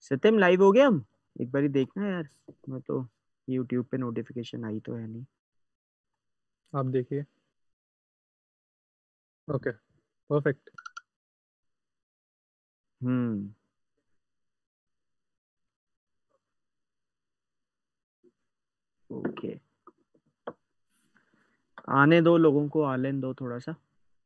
सत्यम live हो गया हम? एक बारी देखना यार, मैं तो YouTube पे नोटिफिकेशन आई तो है नहीं। आप देखिए। Okay, perfect. Hmm, okay. आने दो लोगों को, आने दो थोड़ा सा।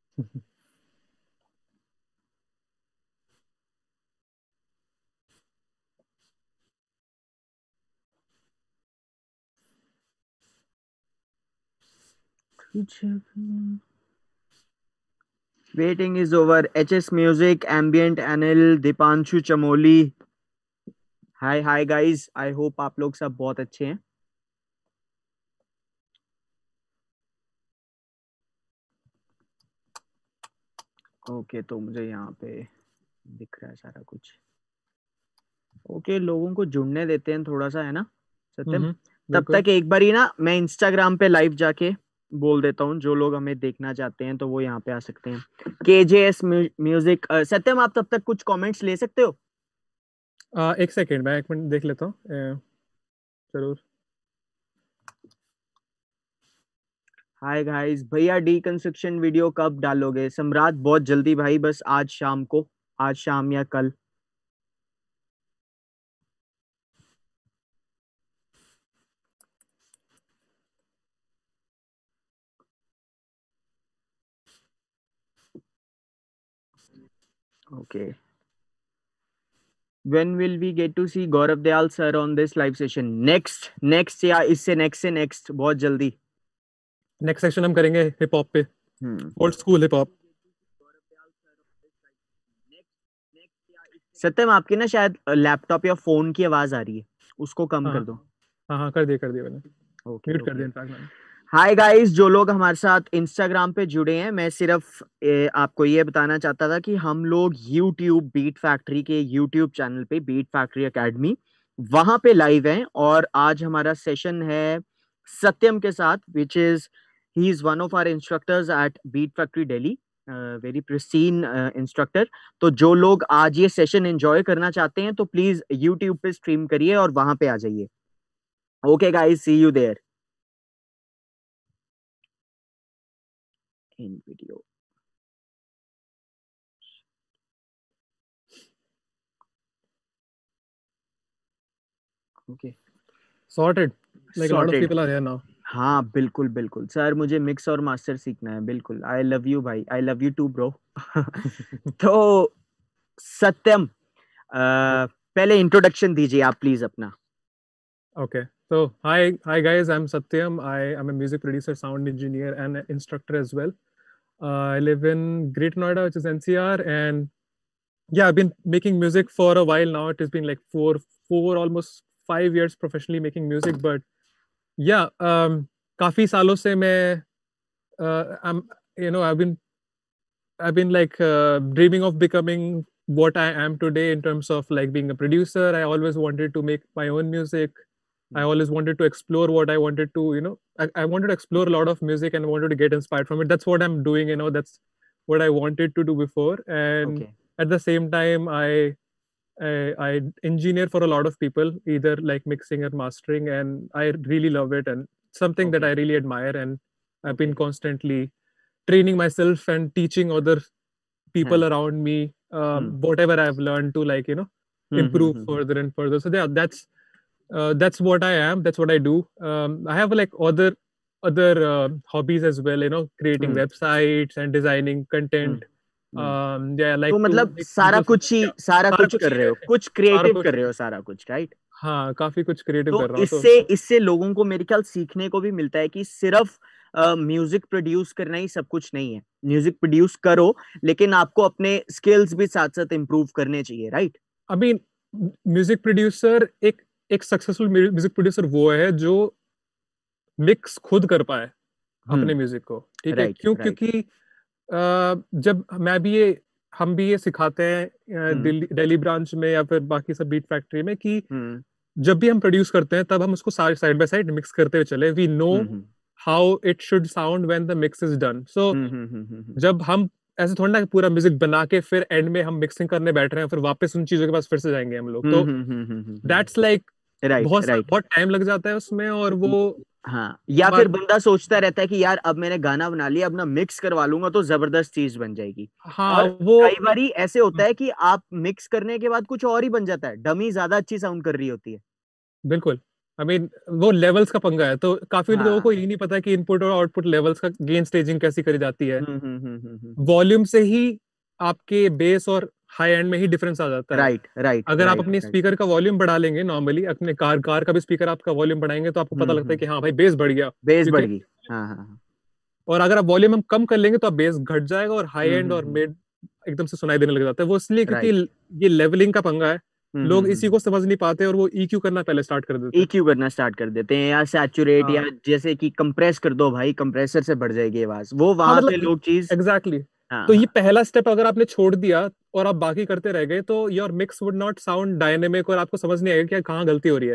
Waiting is over. HS music, ambient, Anil, Deepanshu Chamoli. Hi hi guys, I hope आप लोग सब बहुत अच्छे हैं। ओके, तो मुझे यहाँ पे दिख रहा है सारा कुछ। ओके, लोगों को जुड़ने देते हैं थोड़ा सा, है ना सत्यम? तब बिल्कुल। तक एक बारी ना मैं इंस्टाग्राम पे लाइव जाके बोल देता हूँ, जो लोग हमें देखना चाहते हैं तो वो यहाँ पे आ सकते हैं। KJS music. सत्यम, आप तब तक कुछ कमेंट्स ले सकते हो? एक सेकेंड, मैं 1 मिनट देख लेता हूँ। जरूर। हाय गाइस, भैया डीकंस्ट्रक्शन वीडियो कब डालोगे? सम्राट, बहुत जल्दी भाई, बस आज शाम को, आज शाम या कल। Okay. When will we get to see Gaurav Dayal sir on this live session? Next या इससे नेक्स्ट से नेक्स्ट, बहुत जल्दी। नेक्स्ट सेक्शन हम करेंगे हिप हॉप पे, हम्म। Old school hip hop. Satyam, आपकी ना शायद लैपटॉप या फोन की आवाज आ रही है, उसको कम हाँ कर हाँ दो। हाँ हाँ, कर दिया मैंने। ओके म्यूट कर ओके। दिया इनफैक्ट मैंने। हाय गाइस, जो लोग हमारे साथ इंस्टाग्राम पे जुड़े हैं, मैं सिर्फ आपको ये बताना चाहता था कि हम लोग यूट्यूब बीट फैक्ट्री के यूट्यूब चैनल पे, बीट फैक्ट्री एकेडमी, वहां पे लाइव हैं। और आज हमारा सेशन है सत्यम के साथ, which is he is one of our instructors at beat factory Delhi, very pristine instructor. तो जो लोग आज ये सेशन एंजॉय करना चाहते हैं तो प्लीज यूट्यूब पे स्ट्रीम करिए और वहां पे आ जाइए। Okay guys, see you there in video. Okay, sorted, like lot of sorted. People are here now. हाँ बिल्कुल बिल्कुल सर, मुझे मिक्स और मास्टर सीखना है बिल्कुल। आई लव यू भाई, I love you too bro. तो सत्यम, पहले इंट्रोडक्शन दीजिए आप प्लीज अपना। Okay, so hi guys, I'm Satyam. I am a music producer, sound engineer, and an instructor as well. I live in Great Noida, which is NCR, and yeah, I've been making music for a while now. It has been like almost 5 years professionally making music. But yeah, काफी सालों से मैं I'm I've been like dreaming of becoming what I am today in terms of like being a producer. I always wanted to make my own music. I always wanted to explore what I wanted to, I wanted to explore a lot of music and wanted to get inspired from it. That's what I'm doing, that's what I wanted to do before. And okay at the same time, I engineer for a lot of people, either like mixing or mastering, and I really love it and something that okay I really admire. And I've okay. been constantly training myself and teaching other हाँ। people around me hmm whatever I've learned to like hmm hmm improve hmm further and further. So yeah, that's what I am. That's what I do. I have like other hobbies as well. Creating hmm websites and designing hmm content. Hmm. Yeah, I तो like to मतलब make सारा people feel कुछ ही, yeah, सारा सारा कुछ कुछ कर ही रहे है। हो, कुछ सारा क्रिएटिव कर कुछ रहे हो, सारा कुछ, राइट? हाँ, काफी कुछ क्रिएटिव तो कर रहा हूँ तो इससे लोगों को मेरे ख्याल सीखने को भी मिलता है कि सिर्फ म्यूजिक प्रोड्यूस करना ही सब कुछ नहीं है। म्यूजिक प्रोड्यूस करो, लेकिन आपको अपने स्किल्स भी साथ साथ इम्प्रूव करने चाहिए, right? I mean music producer एक सक्सेसफुल म्यूजिक प्रोड्यूसर वो है जो मिक्स खुद कर पाए अपने हम्म। म्यूजिक को। ठीक है, राइट क्यों? राइट। क्योंकि जब हम भी ये सिखाते हैं हम्म दिल्ली दिल्ली ब्रांच में या फिर बाकी सब बीट फैक्ट्री में कि हम्म जब भी हम प्रोड्यूस करते हैं तब हम उसको साइड बाय साइड मिक्स करते हुए चले। We know hmm how it should sound when the mix is done. So hmm. जब हम ऐसे थोड़ा ना कि पूरा म्यूजिक बना के फिर एंड में हम मिक्सिंग करने बैठ रहे हैं, फिर वापस उन चीजों के पास फिर से जाएंगे हम लोग, तो दैट्स लाइक राइट राइट। बहुत टाइम लग जाता है उसमें, और वो हाँ, या फिर हमारे, बंदा सोचता रहता है कि यार अब मैंने गाना बना लिया, अब ना मिक्स करवा लूंगा तो जबरदस्त चीज बन जाएगी। हाँ और वो, कई बारी ऐसे होता है कि आप मिक्स करने के बाद कुछ और ही बन जाता है, डमी ज्यादा अच्छी साउंड कर रही होती है। बिल्कुल, आई मीन वो लेवल्स का पंगा है, तो काफी लोगों को हाँ। ये नहीं पता कि इनपुट और आउटपुट लेवल्स का गेन स्टेजिंग कैसी करी जाती है। हम्म। वॉल्यूम से ही आपके बेस और हाई एंड में ही डिफरेंस आ जाता है। राइट राइट अगर आप राइट अपनी राइट। स्पीकर का वॉल्यूम बढ़ा लेंगे, नॉर्मली अपने कार का भी स्पीकर आपका वॉल्यूम बढ़ाएंगे तो आपको पता लगता है हम्म। कि हाँ भाई बेस बढ़ गया, बेस बढ़ क्योंकि, गई। हाँ हाँ हाँ। और अगर आप वॉल्यूम हम कम कर लेंगे तो आप बेस घट जाएगा, और हाई एंड और हम्म। मिड एकदम से सुनाई देने लग जाता है। वो इसलिए क्योंकि राइट। ये लेवलिंग का पंगा है, लोग इसी हम्म। को समझ नहीं पाते और वो ईक्यू करना पहले स्टार्ट कर देते हैं। EQ करना स्टार्ट कर देते हैं, या सैचुरेट, या हाँ जैसे कि कंप्रेस कर दो भाई, कंप्रेसर से बढ़ जाएगी आवाज, वो हाँ, वहां मतलब पे लोग चीज। Exactly exactly. हाँ तो ये हाँ। पहला स्टेप अगर आपने छोड़ दिया और आप बाकी करते रह गए, तो your mix would not sound dynamic, और आपको समझ नहीं आएगा कि कहाँ गलती हो रही है।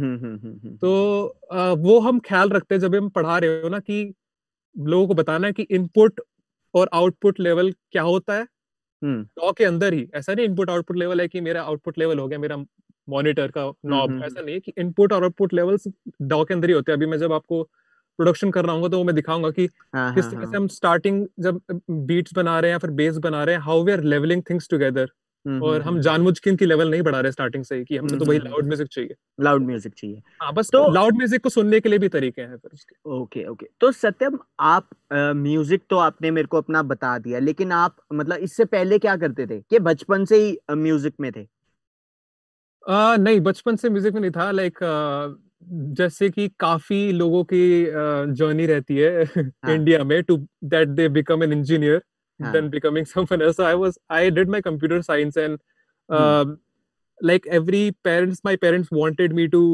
तो वो हम ख्याल रखते हैं जब हम पढ़ा रहे हो ना, कि लोगों को बताना है कि इनपुट और आउटपुट लेवल क्या होता है। हम्म डॉ के अंदर ही, ऐसा नहीं इनपुट आउटपुट लेवल है कि मेरा आउटपुट लेवल हो गया मेरा मॉनिटर का नॉब, हम्म। ऐसा नहीं है, कि इनपुट और आउटपुट लेवल्स डॉ के अंदर ही होते हैं। अभी मैं जब आपको प्रोडक्शन कर रहा हूँ तो वो मैं दिखाऊंगा कि हाँ किस हाँ तरह से हाँ। हम स्टार्टिंग जब बीट्स बना रहे हैं या फिर बेस बना रहे हैं, how we are levelling things together. और हम जानबूझ के इनकी लेवल नहीं बढ़ा रहे स्टार्टिंग से ही कि हमें तो वही लाउड म्यूजिक चाहिए। लाउड म्यूजिक चाहिए। हाँ, बस तो लाउड म्यूजिक को सुनने के लिए भी तरीके हैं फिर उसके। ओके ओके, तो सत्यम, आप म्यूजिक तो आपने मेरे को अपना बता दिया, लेकिन आप मतलब इससे पहले क्या करते थे, कि बचपन से ही म्यूजिक में थे? नहीं, बचपन से म्यूजिक में नहीं था, लाइक जैसे कि काफी लोगों की जर्नी रहती है हाँ इंडिया में, to that they become an engineer हाँ। Then becoming someone else. I did my computer science, and hmm like every parents my parents wanted me to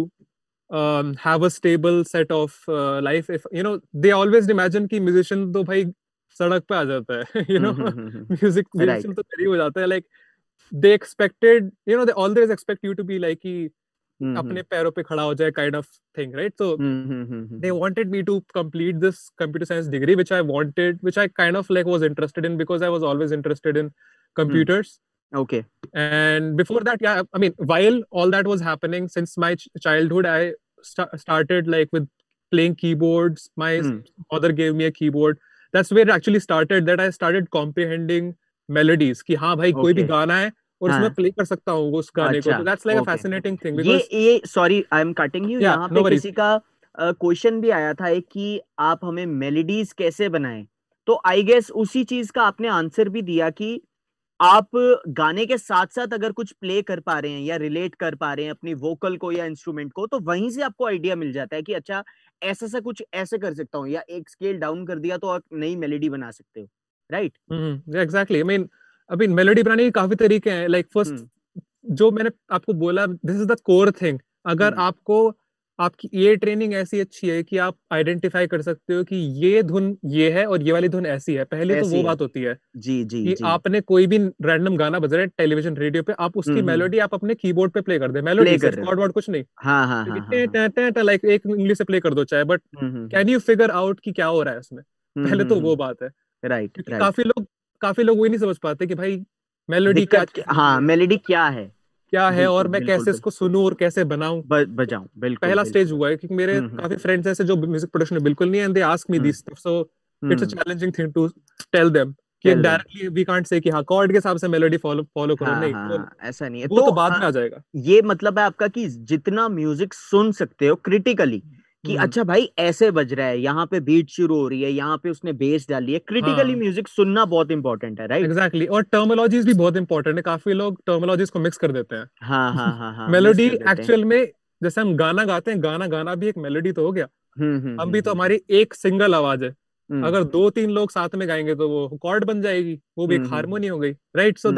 have a stable set of life. If you know, they always imagine कि musician तो भाई सड़क पे आ जाता है you know, music right. Musician तो तभी हो जाता है, like they expected, you know, they always expect you to be like कि हम्म अपने पैरों पे खड़ा हो जाए kind of thing, right? So they hmm. wanted me to complete this computer science degree, which I wanted, which I kind of like was interested in, because I was always interested in computers. Okay. And before that, yeah, I mean, while all that was happening, since my childhood, I started like with playing keyboards. My mother gave me a keyboard. That's where it actually started, that I started comprehending melodies, कि हाँ भाई कोई भी okay. गाना है और उसमें हाँ। प्ले कर सकता हूँ उस गाने को, अच्छा। तो that's like a okay. fascinating thing ये because, ये sorry, I am cutting you, yeah, यहाँ no पे worries. किसी का क्वेश्चन भी आया था एक, कि आप हमें मेलोडीज कैसे बनाएं। तो आई गेस उसी चीज का आपने आंसर भी दिया, कि आप गाने के साथ साथ अगर कुछ प्ले कर पा रहे हैं या रिलेट कर पा रहे हैं अपनी वोकल को या इंस्ट्रूमेंट को, तो वहीं से आपको आइडिया मिल जाता है कि अच्छा, ऐसा सा कुछ ऐसे कर सकता हूँ, या एक स्केल डाउन कर दिया तो आप नई मेलोडी बना सकते हो। Right. Exactly, I mean melody बनाने के काफी तरीके हैं, लाइक फर्स्ट हम्म जो मैंने आपको बोला, this is the core thing. अगर हम्म। आपको आपकी ये ट्रेनिंग ऐसी अच्छी है कि आप आइडेंटिफाई कर सकते हो कि ये धुन ये है और ये वाली धुन ऐसी है, पहले तो वो ऐसी है। बात होती है जी जी कि जी। आपने कोई भी रैंडम गाना बज रहा है टेलीविजन रेडियो पे, आप उसकी हम्म। मेलोडी आप अपने कीबोर्ड पे प्ले कर दे, प्ले मेलोडी कर सिर्फ रहे हो। कॉर्ड वर्ड कुछ नहीं, हाँ हाँ हाँ हाँ हाँ। लाइक एक उंगली से प्ले कर दो चाहे, but hmm. Can you figure out कि क्या हो रहा है उसमें, पहले तो वो बात है। राइट क्योंकि राइट। काफी लोग वही नहीं समझ पाते कि भाई मेलोडी क्या दिक्कत चीज हाँ, होती है, मेलोडी क्या है। क्या है, और बिल्कुल मैं बिल्कुल कैसे बिल्कुल। इसको सुनूं और कैसे बनाऊं। बजाऊं, बिल्कुल पहला स्टेज बिल्कुल। हुआ है क्योंकि मेरे हम्म काफी फ्रेंड्स ऐसे जो म्यूजिक प्रोडक्शन में बिल्कुल नहीं है, and they ask me hmm this stuff, so it's a hmm. Challenging thing to tell them कि tell them. Directly we can't say कि हाँ कॉर्ड के हिसाब से मेलोडी फॉलो फॉलो करो, हाँ नहीं, हाँ हाँ, ऐसा नहीं है वो तो तो बाद में आ जाएगा। ये मतलब है आपका कि जितना म्यूजिक सुन सकते हो क्रिटिकली, कि हम्म। अच्छा भाई ऐसे बज रहा है, यहाँ पे बीट शुरू हो रही है, यहाँ पे उसने बेस डाली है, क्रिटिकली हाँ म्यूजिक सुनना बहुत इंपॉर्टेंट है। राइट। Exactly exactly. और टर्मिनोलॉजीज भी बहुत इंपॉर्टेंट है, काफी लोग टर्मिनोलॉजीज को मिक्स कर देते हाँ हैं। हाँ हाँ हाँ, मिस मेलोडी कर देते हैं। एक्चुअल में, जैसे हम गाना गाते हैं, गाना गाना भी एक मेलोडी तो हो गया। हम भी तो, हम्म। हमारी एक सिंगल आवाज है, हम्म अगर दो तीन लोग साथ में गाएंगे तो वो कॉर्ड बन जाएगी, वो भी एक हम्म। हारमोनी हो गई, राइट? सो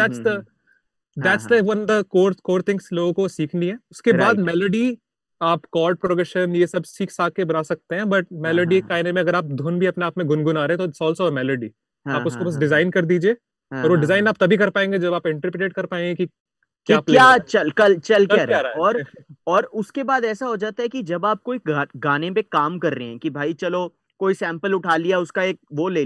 हाँ दैट्स द हाँ। वन द कोर थिंग्स लोगों को सीखनी है। उसके बाद राइट। मेलोडी, आप कॉर्ड प्रोग्रेशन ये सब सीख साख के बना सकते हैं, बट हाँ हाँ मेलोडी हाँ कहने में अगर आप धुन भी अपने आप में गुनगुना रहे हैं तो इट्स ऑल्सो अ मेलोडी। हाँ आप उसको हाँ बस हाँ हाँ डिजाइन कर दीजिए, हाँ और वो हाँ डिजाइन हाँ। आप तभी कर पाएंगे जब आप इंटरप्रिटेट कर पाएंगे कि कि क्या प्ले हो क्या रहा है, चल कर क्या रहा क्या है। रहा है। और उसके बाद ऐसा हो जाता है कि जब आप कोई गाने पे काम कर रहे हैं, कि भाई चलो कोई सैंपल उठा लिया, उसका एक वो ले लिया,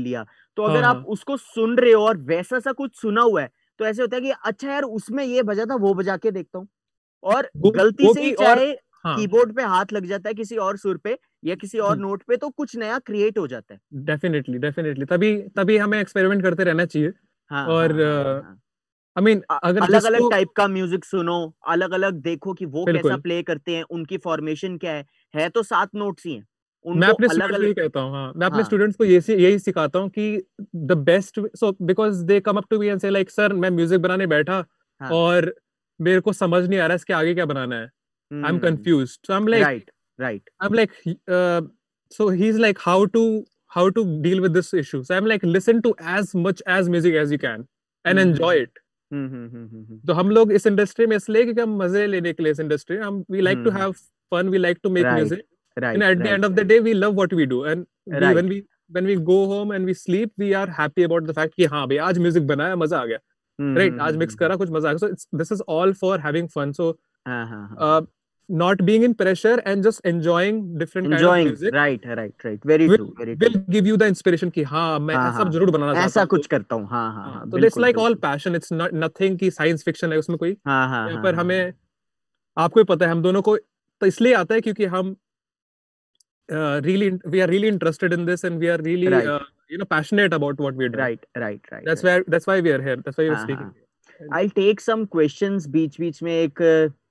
तो हाँ अगर आप हाँ उसको सुन रहे हो और वैसा सा कुछ सुना हुआ है, तो ऐसे होता है कि अच्छा यार उसमें ये बजा था, वो बजा के देखता हूँ। और वो गलती वो से ही भी। और चाहे हाँ, कीबोर्ड पे हाथ लग जाता है किसी और सुर पे या किसी और नोट पे, तो कुछ नया क्रिएट हो जाता है। डेफिनेटली डेफिनेटली, तभी तभी हमें एक्सपेरिमेंट करते रहना चाहिए। हाँ और हाँ हाँ हाँ। आई मीन अगर अलग अलग जिसको, टाइप का म्यूजिक सुनो, अलग अलग देखो कि वो कैसा बिल्कुल, प्ले करते हैं, उनकी फॉर्मेशन क्या है तो 7 नोट्स ही हैं, मैं उनको अपने अलग स्टूडेंट्स को अलग। ये कहता हूँ, हाँ, मैं अपने हाँ स्टूडेंट्स को यही सिखाता हूँ कि the best, so because they come up to me and say like sir मैं म्यूजिक बनाने बैठा हाँ। और मेरे को समझ नहीं आ रहा है इसके आगे क्या बनाना है, I am hmm. Confuse, so right right. I'm like, so he's like, how to deal with this issue. So I'm like, listen to as much as music as you can and hmm enjoy hmm it. Hmm. तो हम लोग इस industry में इसलिए क्योंकि हम मजे लेने के लिए इस इंडस्ट्री में, हम we like to hmm. Have fun, we like to make right music, and right at the right end of the day we love what we do, and we right. when we go home and we sleep, we are happy about the fact कि हाँ भाई आज music बनाया, मजा आ गया, right, आज mix हम्म। करा, कुछ मजा आ गया, so this is all for having fun. So हाँ हाँ हाँ हाँ। uh, not being in pressure and just enjoying different kind of enjoying, music right right right, very will true very true. will give you the inspiration कि हाँ मैं हाँ ऐसा हाँ, जरूर बनाना चाहता ऐसा हूँ। तो कुछ करता हूँ, हाँ हाँ हाँ, हाँ, तो दिस बिल्कुल लाइक ऑल बिल्कुल। पैशन, इट्स नॉट नथिंग कि साइंस फिक्शन है उसमें कोई, हाँ हाँ यहाँ हाँ पर हाँ हाँ। हमें, आपको ही पता है हम दोनों को तो इसलिए आता है क्योंकि हम really we are really interested in this, and we are really right passionate about what we're doing. Right right right that's right. why that's why we are here, that's why we're हाँ speaking हाँ। here. I take some questions बीच बीच में। एक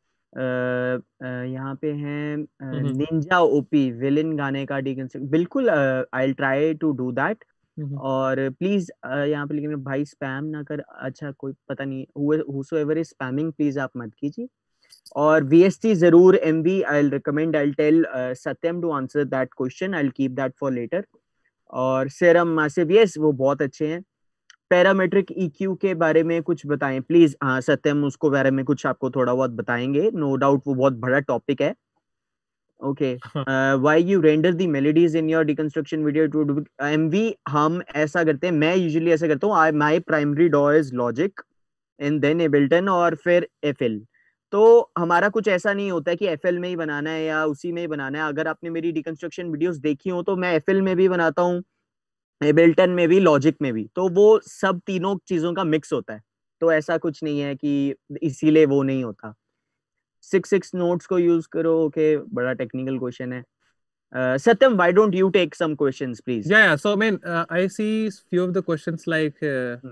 यहाँ पे हैं, हम्म Ninja OP villain गाने का डिकंस्ट्रक्ट, बिल्कुल I try to do that. हम्म और प्लीज यहाँ पे लिखे भाई स्पैम ना कर, अच्छा कोई पता नहीं, whosoever is spamming प्लीज आप मत कीजिए। और वीएसटी जरूर, MV I recommend, I tell Satyam to answer that question, I keep that for later. और सेरम मासिव, यस वो बहुत अच्छे हैं। पैरामेट्रिक ईक्यू के बारे में कुछ बताएं प्लीज। हाँ सत्यम उसको बारे में कुछ आपको थोड़ा बहुत बताएंगे, नो डाउट वो बहुत बड़ा टॉपिक है। ओके। हाँ why you render the melodies in your deconstruction video to do MV? हम ऐसा करते हैं, मैं यूजुअली ऐसा करता हूँ, आई माय प्राइमरी डॉ is Logic and then Ableton और फिर एफएल। तो हमारा कुछ ऐसा नहीं होता है कि एफएल में ही बनाना है या उसी में ही बनाना है। अगर आपने मेरी डिकंस्ट्रक्शन वीडियोस देखी हो तो मैं एफएल में भी बनाता हूँ, एबल्टन में भी, लॉजिक में भी, तो वो सब तीनों चीजों का मिक्स होता है। तो ऐसा कुछ नहीं है कि इसीलिए वो नहीं होता। 6 नोट्स को यूज करो, ओके बड़ा टेक्निकल क्वेश्चन है। Satyam why don't you take some questions please? yeah, yeah. So I mean, I see few of the questions like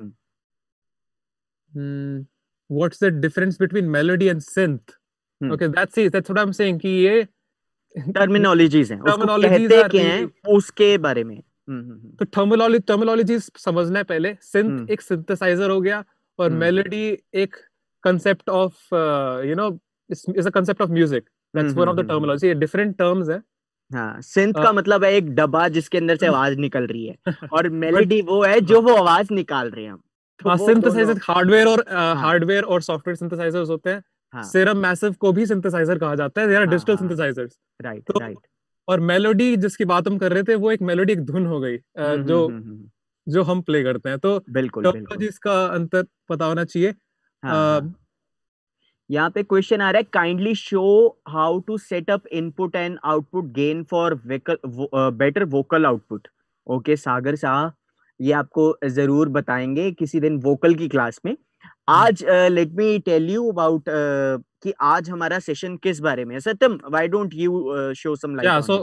hmm, what's the difference between melody and synth? Okay, that's what I'm saying कि ये terminologies हैं, उसको terminologies कहते are क्या हैं really, उसके बारे में। तो टर्मिनोलॉजी समझना है पहले। सिंथ हम्म एक सिंथेसाइजर हो गया, और हम्म मेलोडी एक concept of is a concept of music, that's one of the hmm. Terminology, ये डिफरेंट टर्म्स है। हाँ, सिंथ अ, का मतलब है एक डब्बा जिसके अंदर से आवाज निकल रही है, और बट मेलेडी वो है जो हाँ वो आवाज निकाल रहे हैं हम। तो हाँ, वो दोनों। सिंथेसाइजर हाँ हार्डवेयर और सॉफ्टवेयर सिंथेसाइजर्स होते हैं। हाँ सिरम मैसिव को भी सिंथेसाइजर कहा जाता है, दे आर हाँ डिजिटल हाँ। सिंथेसाइजर्स। राइट तो राइट। और मेलोडी जिसकी बात हम कर रहे थे, वो एक मेलोडी, एक धुन हो गई, हम्म। जो हम प्ले करते हैं। तो बिल्कुल बिल्कुल। टर्मिनोलॉजीज का अंतर पता होना चाहिए। हाँ हाँ। यहाँ पे क्वेश्चन आ रहा है, kindly show how to set up input and output gain for better vocal output. Okay Sagar साहब, ये आपको जरूर बताएंगे किसी दिन वोकल की क्लास में। आज let me tell you about कि आज हमारा सेशन किस बारे में है। Satyam why don't you show some light या on it?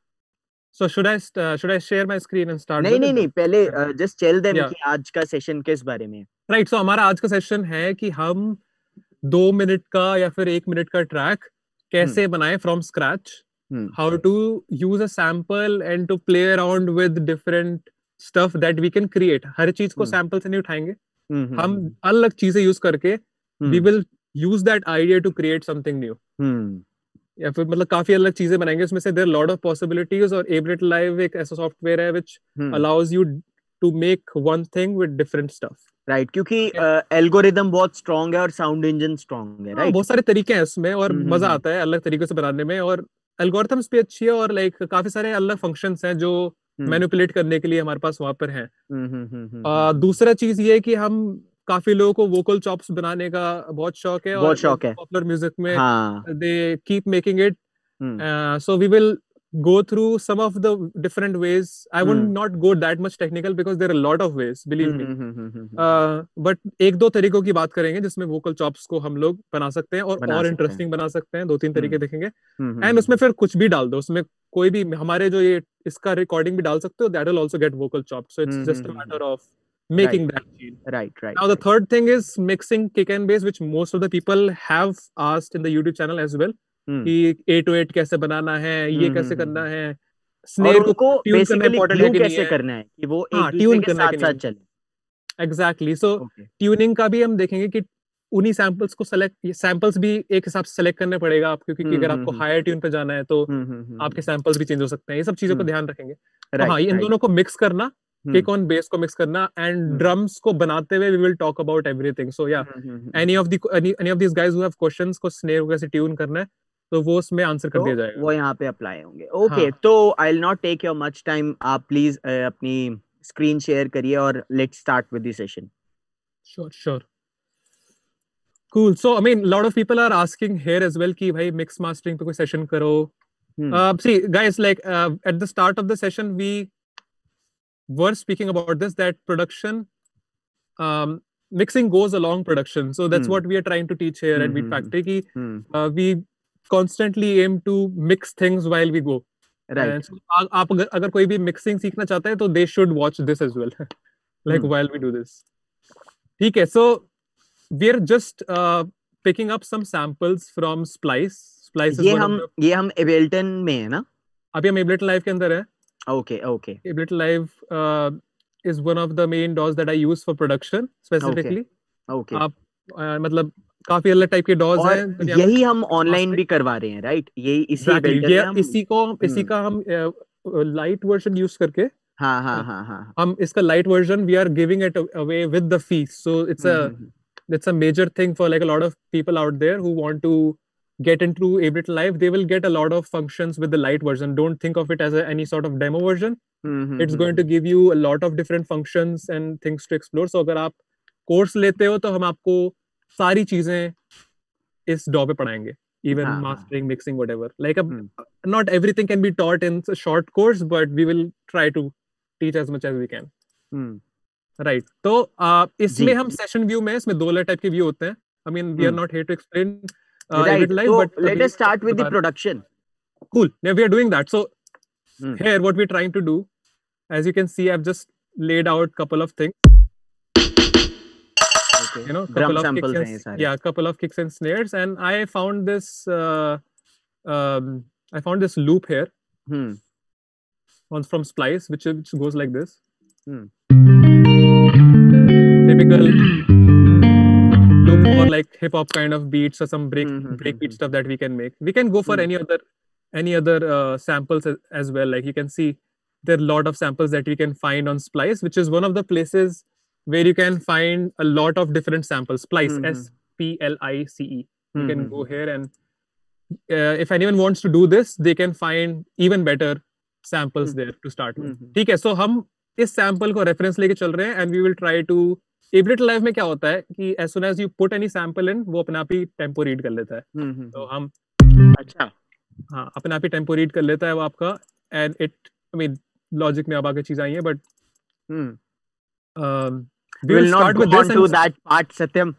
So should I share my screen and start नहीं विद नहीं इट? नहीं, पहले जस्ट टेल देम या कि आज का सेशन किस बारे में है। राइट, सो हमारा आज का सेशन है कि हम 2 मिनट का या फिर 1 मिनट का ट्रैक हम्म कैसे बनाएं from scratch, hmm how to use a sample and to play around with different stuff that we can create. हर चीज को हम्म सैंपल से नहीं उठाएंगे, हम्म हम हम्म अलग चीजें यूज करके we hmm will use that idea to create something new, हम्म या फिर मतलब काफी अलग चीजें बनाएंगे उसमें से। देयर लॉट ऑफ पॉसिबिलिटीज, और एब्लेट लाइव एक ऐसा सॉफ्टवेयर है which hmm. Allows you to make one thing with different stuff. Right, क्योंकि एल्गोरिदम बहुत स्ट्रांग है और साउंड इंजन स्ट्रांग है, हाँ, राइट। बहुत सारे तरीके हैं इसमें, और मजा हम्म। आता है अलग तरीके से बनाने में, और एल्गोरिथम्स भी अच्छी है, और लाइक काफी सारे अलग फंक्शंस हैं जो हम्म मैनिपुलेट करने के लिए हमारे पास वहां पर हैं। हम्म। दूसरा चीज ये है कि हम, काफी लोगों को वोकल चॉप्स बनाने का बहुत शौक है, बहुत और शौक है। पॉपुलर म्यूजिक में हाँ। They keep making it. Hmm so we will go through some of the different ways. I would not go that much technical because there are a lot of ways, believe me. But एक दो तरीकों की बात करेंगे जिसमें vocal chops को हम लोग बना सकते हैं और इंटरेस्टिंग बना सकते हैं. 2-3 तरीके देखेंगे. एंड उसमें फिर कुछ भी डाल दो, उसमें कोई भी हमारे जो ये इसका रिकॉर्डिंग भी डाल सकते हो. That will also get vocal chopped. So it's just a matter of making that scene. Right. Now the third thing is mixing kick and bass, which most of the people have asked in the YouTube channel as well. कि 808 कैसे बनाना है, ये कैसे करना है, snare को tune करना important है कि नहीं है, कैसे करना है कि वो एक ट्यून दूसरे के करना है कि साथ साथ नहीं. चले. एग्जैक्टली. सो ट्यूनिंग का भी हम देखेंगे कि उन्हीं सैंपल्स को सैंपल्स भी एक हिसाब से सेलेक्ट करने पड़ेगा आपको, क्योंकि अगर आपको हायर ट्यून पे जाना है तो आपके सैंपल्स भी चेंज हो सकते हैं. ये सब चीजों को ध्यान रखेंगे. तो हाँ, इन दोनों को मिक्स करना, किक ऑन बेस को मिक्स करना, एंड ड्रम्स को बनाते हुए we will talk about everything. So yeah any of this guys who have questions को स्नेयर को कैसे ट्यून करना है तो वो उसमें आंसर कर दिया जाएगा, वो यहाँ पे अप्लाई होंगे. ओके, तो I will not take your much time. आप प्लीज अपनी स्क्रीन शेयर करिए और let's start with the session. Sure. Cool. So I mean, a lot of people are asking here as well कि भाई mix mastering पे कोई session करो. See guys, like at the start of the session we were speaking about this, that production, mixing goes along production. So that's what we are trying to teach here at Beat Factory कि we constantly aim to mix things while we go. Right. And so, आप अगर कोई भी mixing सीखना चाहता है तो they should watch this as well. Like while we do this. ठीक है. So we're just picking up some samples from Splice. Splice ये हम Ableton में है ना? अभी हम Ableton Live के अंदर है. Okay. Ableton Live is one of the main DAWs that I use for production specifically. Okay. आप मतलब काफी अलग टाइप के DAWs हैं. यही हम ऑनलाइन भी करवा रहे हैं, राइट? यही इसी का हम लाइट वर्जन यूज करके हम इसका light version we are giving it away with the fees. So it's a major thing for like a lot of people out there who want to get into Ableton Live. They will get a lot of functions with the light version. Don't think of it as any sort of demo version. It's going to give you a lot of different functions and things to explore. So अगर आप course लेते हो तो हम आपको सारी चीजें इस DAW पे पढ़ाएंगे, even mastering, mixing, whatever. Like not everything can be taught in a short course, but we will try to teach as much as we can. Right. तो इसमें हम सेशन व्यू में इसमें दो अलग टाइप के व्यू होते हैं. I mean we are not here to explain Ableton Live, but let us start with the production. Cool. Now we are doing that. So here what we're trying to do, as you can see, I've just laid out couple of things. Okay. You know, couple of kicks and, couple of kicks and snares, and I found this loop here from Splice, which goes like this. Typical loop for like hip hop kind of beats or some breakbeat stuff that we can make. We can go for any other samples as well. Like you can see there are a lot of samples that we can find on Splice, which is one of the places where you can find a lot of different samples. Splice, SPLICE. You can go here and if anyone wants to do this, they can find even better samples there to start with. ठीक है. So हम इस sample को reference लेके चल रहे हैं and we will try to. Ableton Live में क्या होता है कि as soon as you put any sample in, वो अपने आप ही टेम्पो रीड कर लेता है. तो हम अपने आप ही टेम्पो रीड कर लेता है वो आपका. And it I mean Logic में अब आगे चीज आई है, but we will not go on to that part, Satyam.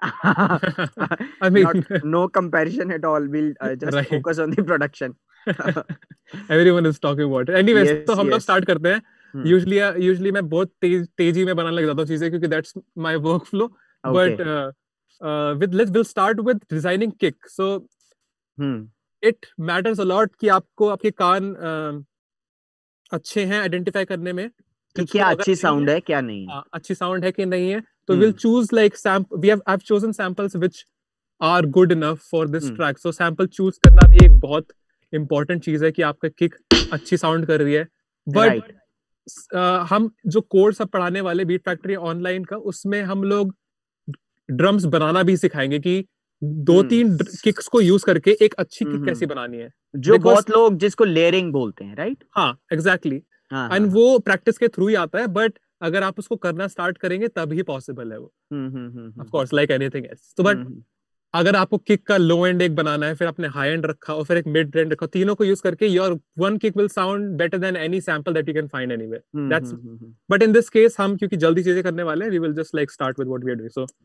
I mean, no comparison at all. We'll just focus on the production. Everyone is talking about it. Anyways, तो हम लोग start करते हैं. Usually मैं बहुत तेजी में बनाने लग जाता हूँ चीजें, क्योंकि that's my workflow. But we'll start with designing kick. So it matters a lot कि आपको आपके कान अच्छे हैं आइडेंटिफाई करने में कि क्या अच्छी साउंड है क्या नहीं है, अच्छी साउंड है कि नहीं है. तो we'll choose like I've chosen samples which are good enough for this track. So sample choose करना भी एक बहुत important चीज है कि आपका किक अच्छी साउंड कर रही है. But हम जो कोर्स अब पढ़ाने वाले बीट फैक्ट्री ऑनलाइन का, उसमें हम लोग ड्रम्स बनाना भी सिखाएंगे कि 2-3 किक्स को यूज करके एक अच्छी किक कैसी बनानी है, जो बहुत लोग जिसको लेयरिंग बोलते हैं, राइट? हाँ, एग्जैक्टली. एंड वो प्रैक्टिस के थ्रू ही आता है, बट अगर आप उसको करना स्टार्ट करेंगे तभी पॉसिबल है वो, of course, like anything else. तो बट अगर आपको किक का लो एंड एक बनाना है, फिर आपने हाई एंड रखा और फिर एक मिड एंड रखा, तीनों को यूज करके your one kick will sound better than any sample that you can find anywhere. That's but in this case हम क्योंकि जल्दी चीजें करने वाले हैं, we will just like start with what we are doing. So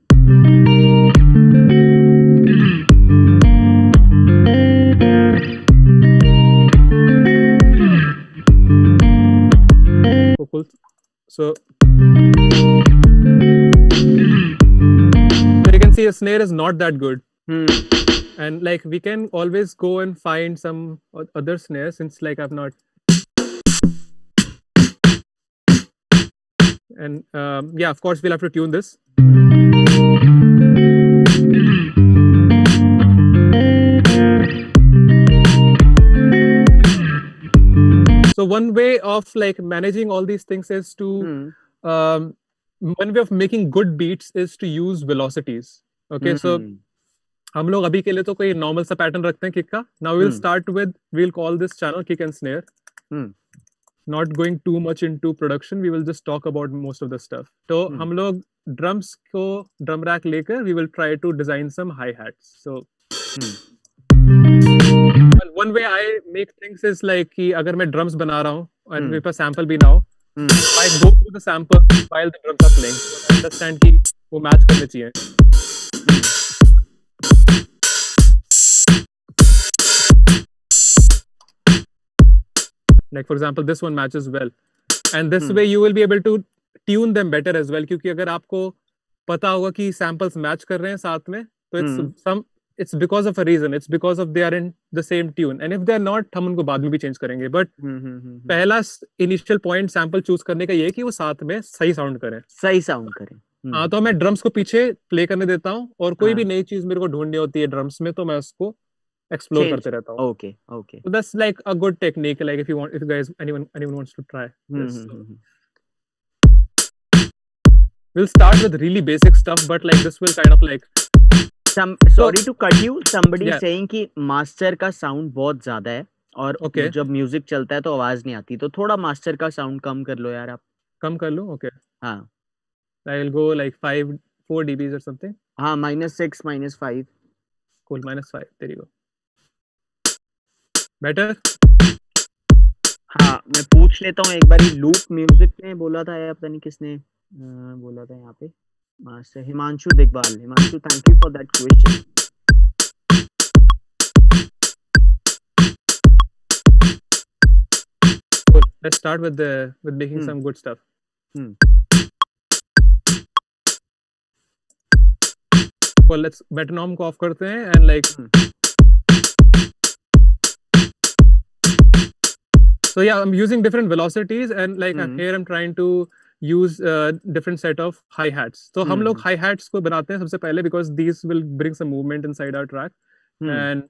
so you can see a snare is not that good. And like we can always go and find some other snares, since like I've not. And yeah, of course we'll have to tune this. So one way of like managing all these things is to one way of making good beats is to use velocities. Okay, so हम लोग अभी के लिए तो कोई normal सा pattern रखते हैं किक का. Now we will start with, we will call this channel kick and snare. Not going too much into production, we will just talk about most of the stuff. तो हम लोग drums को drum rack लेकर we will try to design some hi hats. So one way I make things is like कि अगर मैं drums बना रहा हूँ और मेरे पास सैंपल भी ना हो, I go through the sample while the drums are playing, I understand कि वो मैच करने चाहिए. Like for example, this one matches well, and this way you will be able to tune them better as well. क्योंकि अगर आपको पता होगा कि samples match कर रहे हैं साथ में, तो it's because of a reason. It's because of they are in the same tune. And if they are not, हम उनको बाद में भी change करेंगे. But पहला initial point sample choose करने का ये है कि वो साथ में सही sound करें. सही sound करें. हाँ, तो मैं drums को पीछे play करने देता हूँ, और कोई भी नई चीज मेरे को ढूंढनी होती है drums में, तो मैं उसको explore करते रहता हूँ. Okay, okay. So that's like a good technique. Like if you want, if you guys, anyone wants to try this. We'll start with really basic stuff, but like this will kind of like. Sorry to cut you. Somebody saying कि master का sound बहुत ज़्यादा है, और जब music चलता है तो आवाज नहीं आती, तो थोड़ा master का sound कम कर लो यार आप. कम कर लो, okay. हाँ. I'll go like 4 dBs or something. हाँ, -6, -5. Cool, -5. There you go. Better? हाँ, मैं पूछ लेता हूँ एक बार. लूप म्यूजिक ने बोला था, या पता नहीं किसने बोला था यहाँ पे. Master Himanshu Digwal. Himanshu, thank you for that question. Cool. Let's start with making some good stuff. Well, let's metronome को ऑफ करते हैं, and like. So yeah, I'm using different velocities, and like here I'm trying to use different set of hi-hats. So हम लोग hi-hats को बनाते हैं सबसे पहले, because these will bring some movement inside our track. And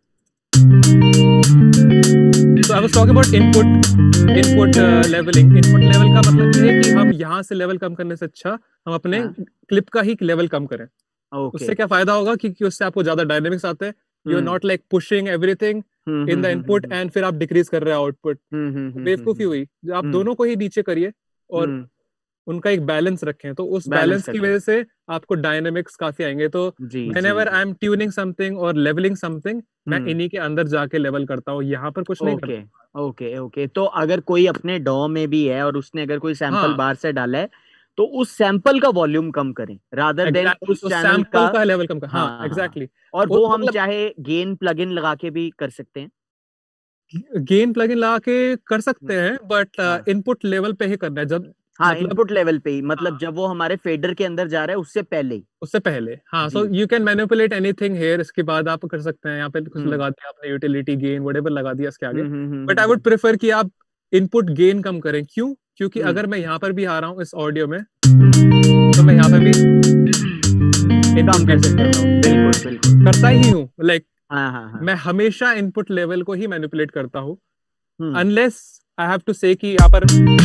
so I was talking about input leveling. Input level का मतलब ये है कि हम यहाँ से level कम करने से अच्छा हम अपने clip का ही level कम करें. उससे क्या फायदा होगा, क्योंकि उससे आपको ज्यादा डायनेमिक्स आते हैं. You're not like pushing everything in the input and फिर आप डिक्रीज कर रहे हैं आउटपुट. बेवकूफी हुई. आप दोनों को ही नीचे करिए और उनका एक बैलेंस रखें, तो उस बैलेंस की वजह से आपको डायनेमिक्स काफी आएंगे. तो whenever I'm tuning something or leveling something, मैं इन्हीं के अंदर जाके लेवल करता हूँ, यहाँ पर कुछ नहीं करता. ओके. तो अगर कोई अपने डॉ में भी है और उसने अगर कोई सैंपल बाहर से डाला है, तो उस सैंपल का वॉल्यूम कम करें, रादर देन उस चैनल का लेवल कम करें. हाँ, एग्जैक्टली. और वो हम चाहे गेन प्लगइन लगा के भी कर सकते हैं. गेन प्लगइन लगा के कर सकते हैं, बट इनपुट लेवल पे ही करना है. जब इनपुट लेवल पे ही, मतलब जब वो हमारे फेडर के अंदर जा रहा है उससे पहले. हाँ, so you can manipulate anything here. इसके बाद आप कर सकते हैं, यहाँ पे कुछ लगा दिया आपने, यूटिलिटी गेन व्हाटएवर लगा दिया इसके आगे. बट आई वुड प्रेफर कि आप इनपुट गेन कम करें. क्यों? क्योंकि अगर मैं यहाँ पर भी आ रहा हूँ इस ऑडियो में, तो मैं यहाँ पर भी कम कर सकता हूँ. बिल्कुल करता ही हूँ. लाइक मैं हमेशा इनपुट लेवल को ही मैनिपुलेट करता हूँ, अनलेस आई हैव टू से कि यहाँ पर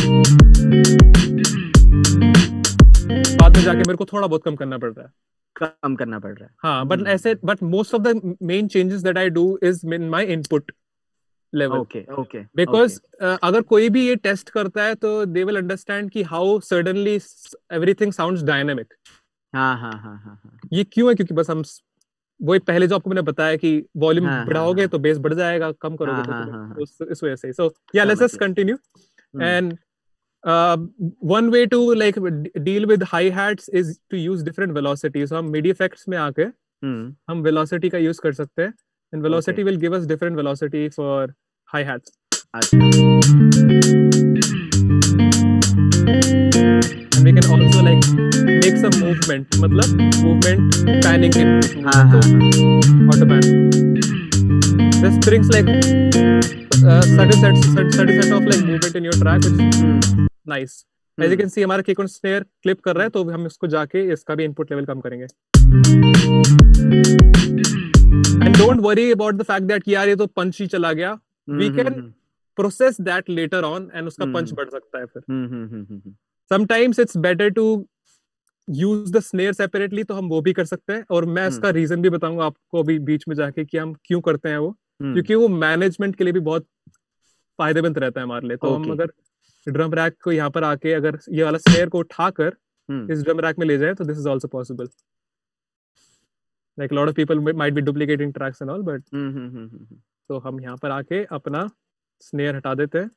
बाद में जाके मेरे को थोड़ा बहुत कम करना पड़ रहा है. हाँ, but most of the main changes that I do is in my input level. Okay. Because अगर कोई भी ये टेस्ट करता है, तो दे विल अंडरस्टैंड कि how suddenly everything sounds dynamic. हाँ. ये क्यों है? क्योंकि बस हम वही पहले जो आपको मैंने बताया कि वॉल्यूम हाँ हाँ बढ़ाओगे हाँ तो बेस बढ़ जाएगा, कम करोगे हाँ तो हाँ तुम्हें हाँ हाँ, इस वजह से। सो या लेट्स समझ जस्ट गया। Continue. Hmm and one way to like deal with hi hats is to use different velocities. So हम MIDI effects में आके हम्म हम velocity का use कर सकते हैं, and okay, velocity will give us different velocity for hi hats, अच्छा, and we can also like make some movement, मतलब movement panning के कुछ हाँ movement, हाँ so हाँ, auto pan. This brings like certain set of like movement in your track, which is nice. As you hmm can see हमारा kick on snare clip कर रहा है, तो हम इसको जाके इसका भी input level कम करेंगे। And don't worry about the fact that कि यार ये तो punch ही चला गया। We can hmm process that later on, and उसका punch हम्म बढ़ सकता है फिर। हम्म Sometimes it's better to use the snare separately, तो हम वो भी कर सकते हैं, और मैं हम्म इसका रीजन भी बताऊंगा आपको अभी बीच में जाके कि हम क्यों करते हैं वो, हम्म क्योंकि वो मैनेजमेंट के लिए भी बहुत फायदेमंद रहता है हमारे लिए। तो हम ओके, अगर ड्रम रैक को यहाँ पर आके अगर ये वाला स्नेयर को उठाकर हम्म इस ड्रम रैक में ले जाए, तो this is also possible. Like lot of people might be duplicating tracks and all, but hmm. तो हम यहाँ पर आके अपना स्नेयर हटा देते हैं,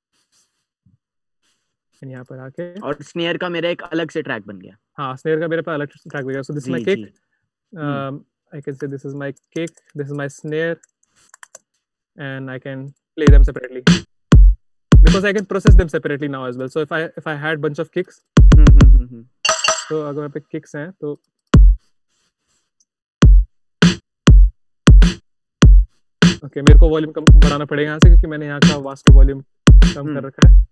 and यहाँ पर आके और स्नेयर का मेरा एक अलग से ट्रैक बन गया। हाँ स्नेयर का मेरे पास अलग ट्रैक गया। सो दिस माय जी जी। Kick, I can say this is my kick, this is my snare, and I can play them separately because I can process them separately now as well. So if I had bunch of kicks, hmm. तो अगर यहाँ पे kicks हैं तो okay मेरे को volume कम बढ़ाना पड़ेगा यहाँ से, क्योंकि मैंने यहाँ का वास्टर वॉल्यूम कम कर रखा है,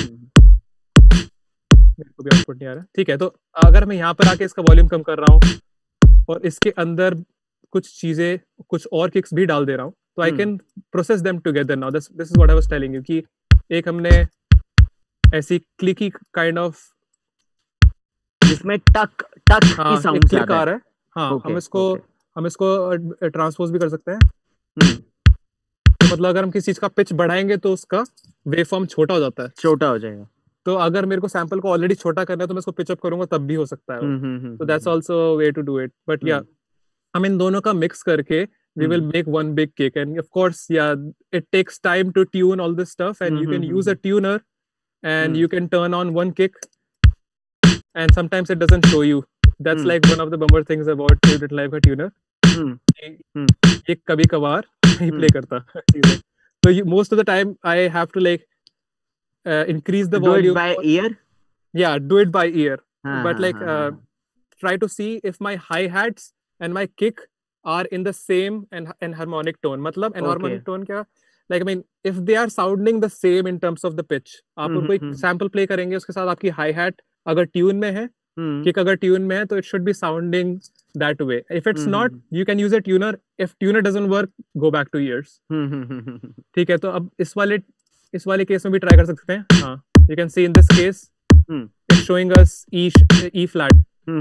मेरे को भी आउटपुट नहीं आ रहा। ठीक है, तो अगर मैं यहाँ पर आके इसका वॉल्यूम कम कर रहा हूँ और इसके अंदर कुछ चीजें कुछ और किक्स भी डाल दे रहा हूँ, तो I can process them together now. This is what I was telling you कि एक हमने ऐसी क्लिकी काइंड ऑफ जिसमें टक टक की साउंड क्लिक ज्यादा आ है। रहा है। हाँ ओके, हम इसको ट्रांसपोज भी कर सकते हैं। तो मतलब अगर हम किसी चीज का पिच बढ़ाएंगे तो उसका वेव फॉर्म छोटा हो जाता है, छोटा हो जाएगा। तो अगर मेरे को सैंपल को ऑलरेडी छोटा करना है तो मैं इसको पिच अप करूंगा तब भी हो सकता है। तो that's also way to do it, but yeah हम इन दोनों का मिक्स करके we will make one big cake, and of course yeah it takes time to tune all this stuff, and you can use a tuner and you can turn on one kick and sometimes it doesn't show you. That's like one of the bummer things about Ableton Live का tuner, ये कभी कभार नहीं play करता चीजें। तो most of the time I have to like increase the do it volume by ear। yeah do it by ear, but like हाँ try to see if my hi-hats and my kick are in the same and harmonic tone। मतलब enharmonic tone क्या, like I mean if they are sounding the same in terms of the pitch, आप उनको एक sample play करेंगे उसके साथ आपकी hi-hat अगर tune में है, kick अगर tune में है, तो it should be sounding that way. If it's not, you can use a tuner. If tuner doesn't work, go back to ears। ठीक है, तो अब इस वाले केस में भी ट्राई कर सकते हैं। हाँ, you can see in this case it's showing us E flat।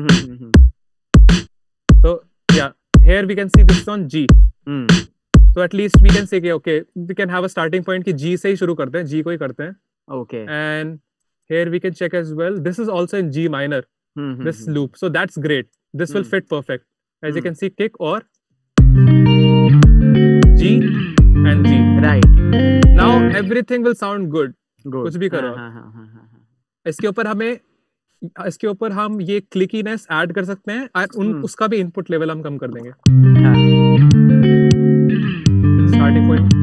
So yeah, here we can see this is on G। So at least we can say कि okay we can have a starting point कि G से ही शुरू करते हैं, G को ही करते हैं। Okay, and here we can check as well, this is also in G minor, this loop, so that's great, this will fit perfect। as you can see kick or G and G, right, now everything will sound good। कुछ भी करो इसके ऊपर हम ये क्लिकीनेस add कर सकते हैं और उसका भी इनपुट लेवल हम कम कर देंगे। Starting point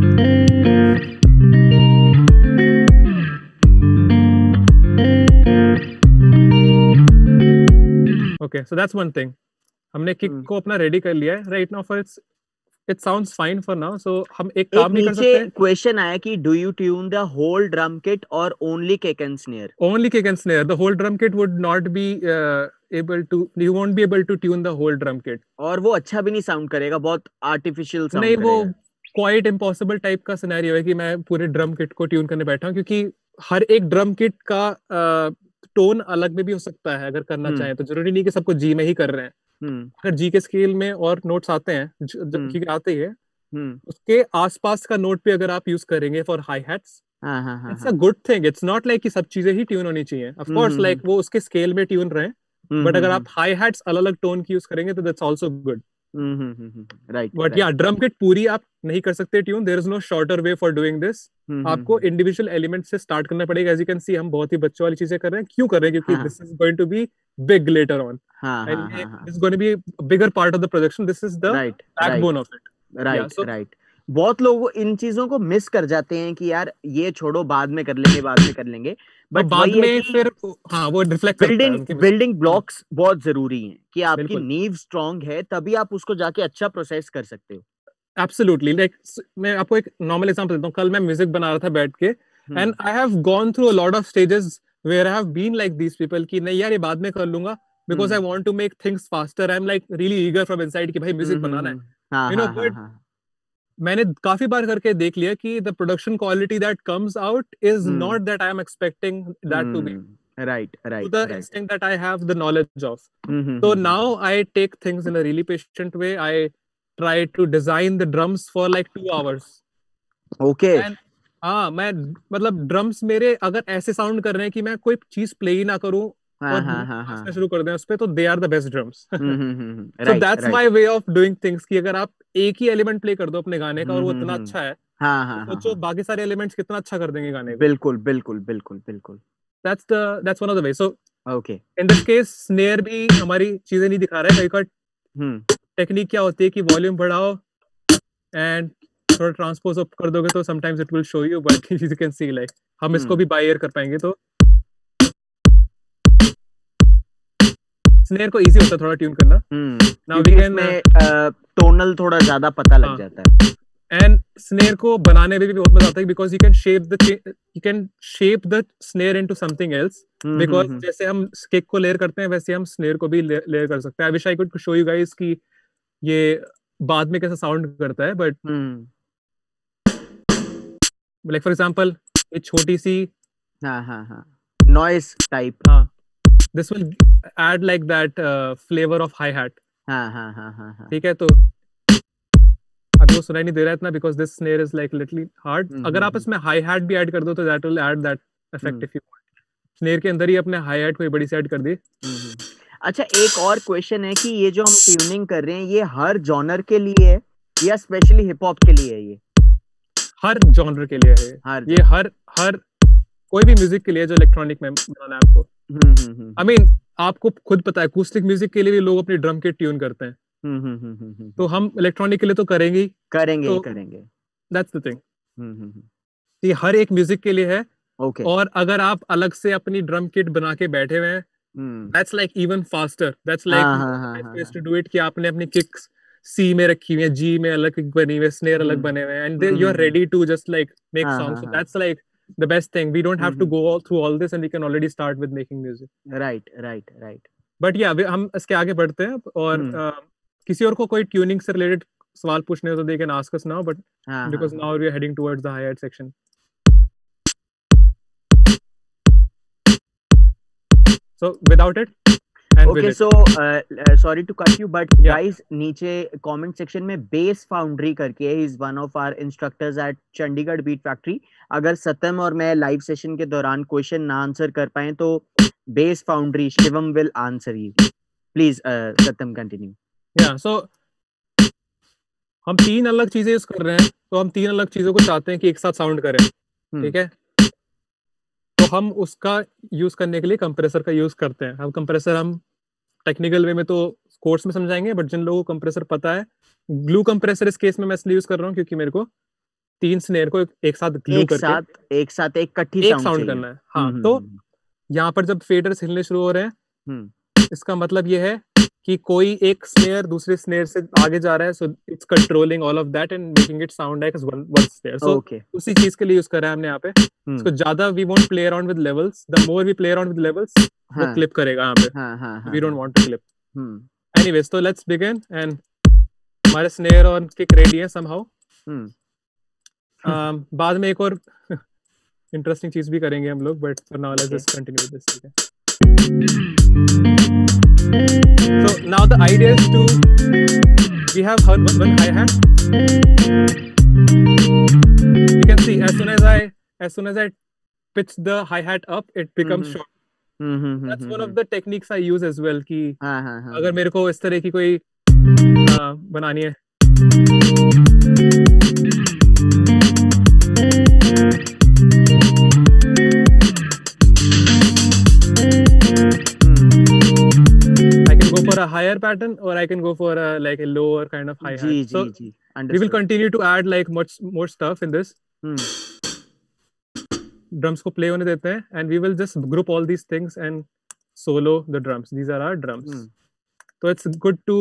okay, so that's one thing, हमने किक को अपना रेडी कर लिया है right now for it sounds fine for now। so हम एक काम भी कर सकते हैं। क्वेश्चन आया कि do you tune the whole drum kit or only kick and snare? Only kick and snare, the whole drum kit would not be able to, you won't be able to tune the whole drum kit, और वो अच्छा भी नहीं sound करेगा, बहुत artificial sound नहीं करेगा। वो क्वाइट इम्पॉसिबल टाइप का सिनेरियो है कि मैं पूरे ड्रम किट को ट्यून करने बैठा हूँ, क्योंकि हर एक ड्रम किट का टोन अलग में भी हो सकता है। अगर करना चाहें तो जरूरी नहीं कि सबको जी में ही कर रहे हैं। अगर जी के स्केल में और नोट्स आते हैं क्योंकि आते ही है, उसके आसपास का नोट पे अगर आप यूज करेंगे for high hats, it's a good thing. It's not like कि सब चीजें ही ट्यून होनी चाहिए, ऑफ कोर्स लाइक वो उसके स्केल में ट्यून रहे, बट अगर आप हाई हैट्स अलग अलग टोन की यूज करेंगे तो that's also good. Right but yeah drum kit पूरी आप नहीं कर सकते tune, there is no shorter way for doing this. आपको इंडिविजुअल एलिमेंट से स्टार्ट करना पड़ेगा। एज यू कैन सी हम बहुत ही बच्चों वाली चीजें कर रहे हैं। क्यों कर रहे हैं? क्योंकि हाँ this is going to be big later on, हाँ एंड हाँ हाँ दिस हाँ is going to be bigger part of the production. This is the right right backbone of it. Yeah right so right. बहुत लोग इन चीजों को miss कर जाते हैं कि यार ये छोड़ो, बाद में कर लेंगे, बाद में कर लेंगे। अब बट बाद वही है में कि फिर हाँ वो रिफ्लेक्ट करता है बिल्डिंग उनके बिल्डिंग ब्लॉक्स बहुत जरूरी हैं कि आपकी बिल्कुल नींव स्ट्रांग है, तभी आप उसको जाके अच्छा प्रोसेस कर सकते हो। एब्सोल्युटली। लाइक मैं आपको एक नॉर्मल एग्जांपल देता हूँ। कल मैं म्यूजिक बना रहा था बैठ के, and hmm I have gone through a lot of stages where I have been like these people कि नहीं यार ये बाद में कर लूंगा, because I hmm want to make things faster. I am like really eager from inside कि भाई म्यूजिक बनाना है, हाँ यू नो। हाँ हाँ बट हाँ। मैंने काफी बार करके देख लिया कि the production quality that comes out is hmm not that I am expecting that to be, right to right the right. instinct that I have the knowledge of. So now I take things in a really patient way. I try to design the drums for like 2 hours. Okay. And हाँ मैं मतलब drums मेरे अगर ऐसे sound कर रहे हैं कि मैं कोई चीज प्ले ही ना करूं हाँ और हाँ हाँ हाँ नाचना हाँ। शुरू कर दें उस पे, तो they are the best drums. So right that's right. My way of doing things कि अगर आप एक ही एलिमेंट प्ले कर दो अपने गाने का और वो इतना अच्छा है, हाँ तो हाँ हाँ सोचो हाँ। बाकी सारे एलिमेंट्स कितना अच्छा कर देंगे गाने को। बिल्कुल बिल्कुल बिल्कुल बिल्कुल। That's one of the way. So okay. In this case snare भी हमारी चीजें नहीं दिखा रहा है। कई हम्म टेक्निक क्या होती है कि वॉल्यूम बढ़ाओ एंड थोड़ा ट्रांसपोज अप कर दोगे तो sometimes it will show you, but you can see like हम इसको हम्म भी बाय ईयर कर पाएंगे। तो स्नेयर को इजी होता है थोड़ा ट्यून करना। नाउ वी क्योंकि कैन उसमें टोनल थोड़ा ज्यादा पता लग हाँ, जाता है। एंड स्नेयर को बनाने में भी बहुत मजा आता है because you can shape the snare into something else. Because hmm. जैसे हम किक को लेयर करते हैं वैसे हम स्नेयर को भी लेयर कर सकते हैं। I wish I could show you guys कि ये बाद में कैसा साउंड करता है, but hmm. Like for example ये छोटी सी हाँ हाँ हाँ। Noise type. हाँ, this will add like that flavour of high hat. हाँ हाँ हाँ हाँ हाँ। ठीक है, तो अभी वो सुनाई नहीं दे रहा है इतना because this snare is like little hard. अगर आप इसमें हाई हैट भी ऐड कर दो तो that will add that effect if you want. Snare के अंदर ही अपने हाई हैट कोई बड़ी सी ऐड कर दी। अच्छा, एक और क्वेश्चन है कि ये जो हम ट्यूनिंग कर रहे हैं ये हर जॉनर के लिए है या स्पेशली हिप हॉप के लिए है? ये हर जॉनर के लिए है हर ये, हर हर कोई भी म्यूजिक के लिए जो इलेक्ट्रॉनिक में बनाना है आपको। आई मीन आपको खुद पता है अकूस्टिक म्यूजिक के लिए भी लोग अपनी ड्रम किट ट्यून करते हैं, तो हम इलेक्ट्रॉनिक के लिए तो करेंगे ही। करेंगे तो करेंगे। दैट्स द थिंग, ये हर एक म्यूजिक के लिए है। ओके। और अगर आप अलग से अपनी ड्रम किट बना के बैठे हुए हैं, that's like even faster. That's like हाँ हाँ हाँ हाँ मोर टू डू इट कि आपने अपनी किक्स सी में रखी हुई है, जी में अलग किक बनी हुई है, स्नेयर अलग बने हुए हैं, and you are ready to just like make हाँ सॉन्ग। हाँ सो हाँ। That's like the best thing. We don't have to go through all this and we can already start with making music. Right right right. But yeah हम इसके आगे बढ़ते हैं। और किसी और को कोई ट्यूनिंग से रिलेटेड सवाल पूछने हो तो they can ask us now, but हाँ हाँ बिकॉज हाँ। Now we are heading towards the higher section. So without it and with okay it. So sorry to cut you but Yeah. Guys, नीचे comment section में Bass Foundry करके है, is one of our instructors at Chandigarh Beat Factory. अगर सत्यम और मैं live session के दौरान question ना आंसर कर पाए तो Bass Foundry Shivam will answer you. Please Satyam continue. Yeah. So हम तीन अलग चीजें यूज कर रहे हैं, तो हम तीन अलग चीजों को चाहते हैं कि एक साथ साउंड करें। ठीक है, तो हम उसका यूज करने के लिए कंप्रेसर का यूज करते हैं। हम कंप्रेसर हम टेक्निकल वे में तो कोर्स में समझाएंगे, बट जिन लोगों को कंप्रेसर पता है, ग्लू कंप्रेसर इस केस में मैं इसलिए यूज कर रहा हूँ क्योंकि मेरे को तीन स्नेयर को एक साथ ग्लू करके एक साथ एक कट्ठी एक साउंड साउंड चाहिए। करना है। हाँ, तो यहाँ पर जब फेडर्स हिलने शुरू हो रहे हैं, इसका मतलब ये है कि कोई एक स्नेयर दूसरे स्नेयर से आगे जा रहा है, so it's controlling all of that and making it sound like one snare. So okay. उसी चीज के लिए यूज कर रहा है हमने यहाँ पे। इसको ज्यादा we won't play around with levels. The more we play around with levels, वो हाँ क्लिप करेगा यहाँ पे। हाँ हाँ हाँ वी डोंट हाँ। Want to clip. एनीवेज, तो लेट्स बिगिन। एंड हमारे स्नेयर और किक रेडी है समहाउ। बाद में एक और इंटरेस्टिंग चीज भी करेंगे हम लोग, but for now let's just continue with this. ठीक है, so now the idea is to we have one hi-hat. You can see as soon as I pitch the hi-hat up, it becomes short. That's one of the techniques I use as well कि अगर मेरे को इस तरह की कोई बनानी है। I can go for a higher pattern or I can go for a like a lower kind of hi-hat. Ji So ji ji we will understood. continue to add like much more stuff in this. Drums को play होने देते हैं and we will just group all these things and solo the drums. These are our drums. So it's good to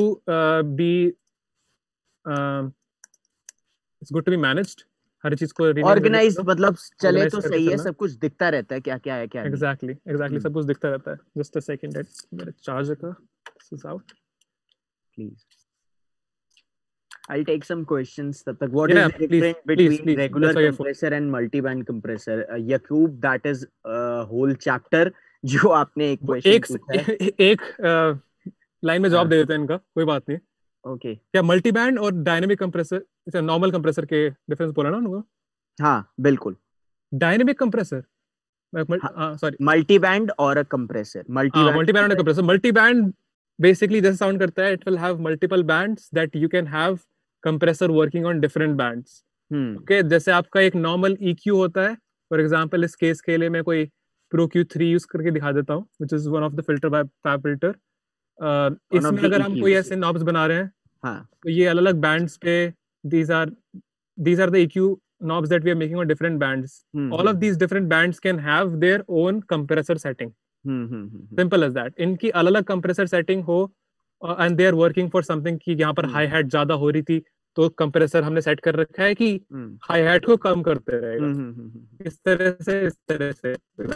managed. हर चीज को rename organise मतलब चले organize तो करके सही है, चलना। सब कुछ दिखता रहता है क्या क्या है क्या नहीं। Exactly सब कुछ दिखता रहता है। Just a second, मेरा charger का this is out. Please. I'll take some questions. तब तक what Yeah, is the please, difference between please. regular That's why you're compressor and multi-band compressor? Yakub, that is a whole chapter जो आपने एक question पूछा है। एक line में जवाब दे देते हैं इनका, कोई बात नहीं। ओके क्या मल्टी बैंड और डायनेमिक कंप्रेसर, नॉर्मल कंप्रेसर के डिफरेंस बोला ना उनको? हाँ बिल्कुल। Dynamic compressor, sorry, multi band और अ कंप्रेसर। मल्टी बैंड और कंप्रेसर। मल्टी बैंड बेसिकली जैसे साउंड करता है, it will have multiple bands that you can have compressor working on different bands. Okay, जैसे आपका एक नॉर्मल EQ होता है, फॉर एग्जांपल इस केस के लिए मैं कोई Pro Q3 यूज करके दिखा देता हूँ, which is one of the filter by FabFilter. इसमें अगर हम कोई ऐसे नॉब्स बना रहे हैं, तो ये अलग अलग बैंड्स पे these are the EQ knobs that we are making on different bands. All of these different bands can have their own compressor setting. Simple as that. इनकी अलग अलग compressor setting हो and they are working for something कि यहाँ पर hi hat ज्यादा हो रही थी, तो कंप्रेसर हमने सेट कर रखा है कि हाई हैट को कम करते रहेगा। इस तरह से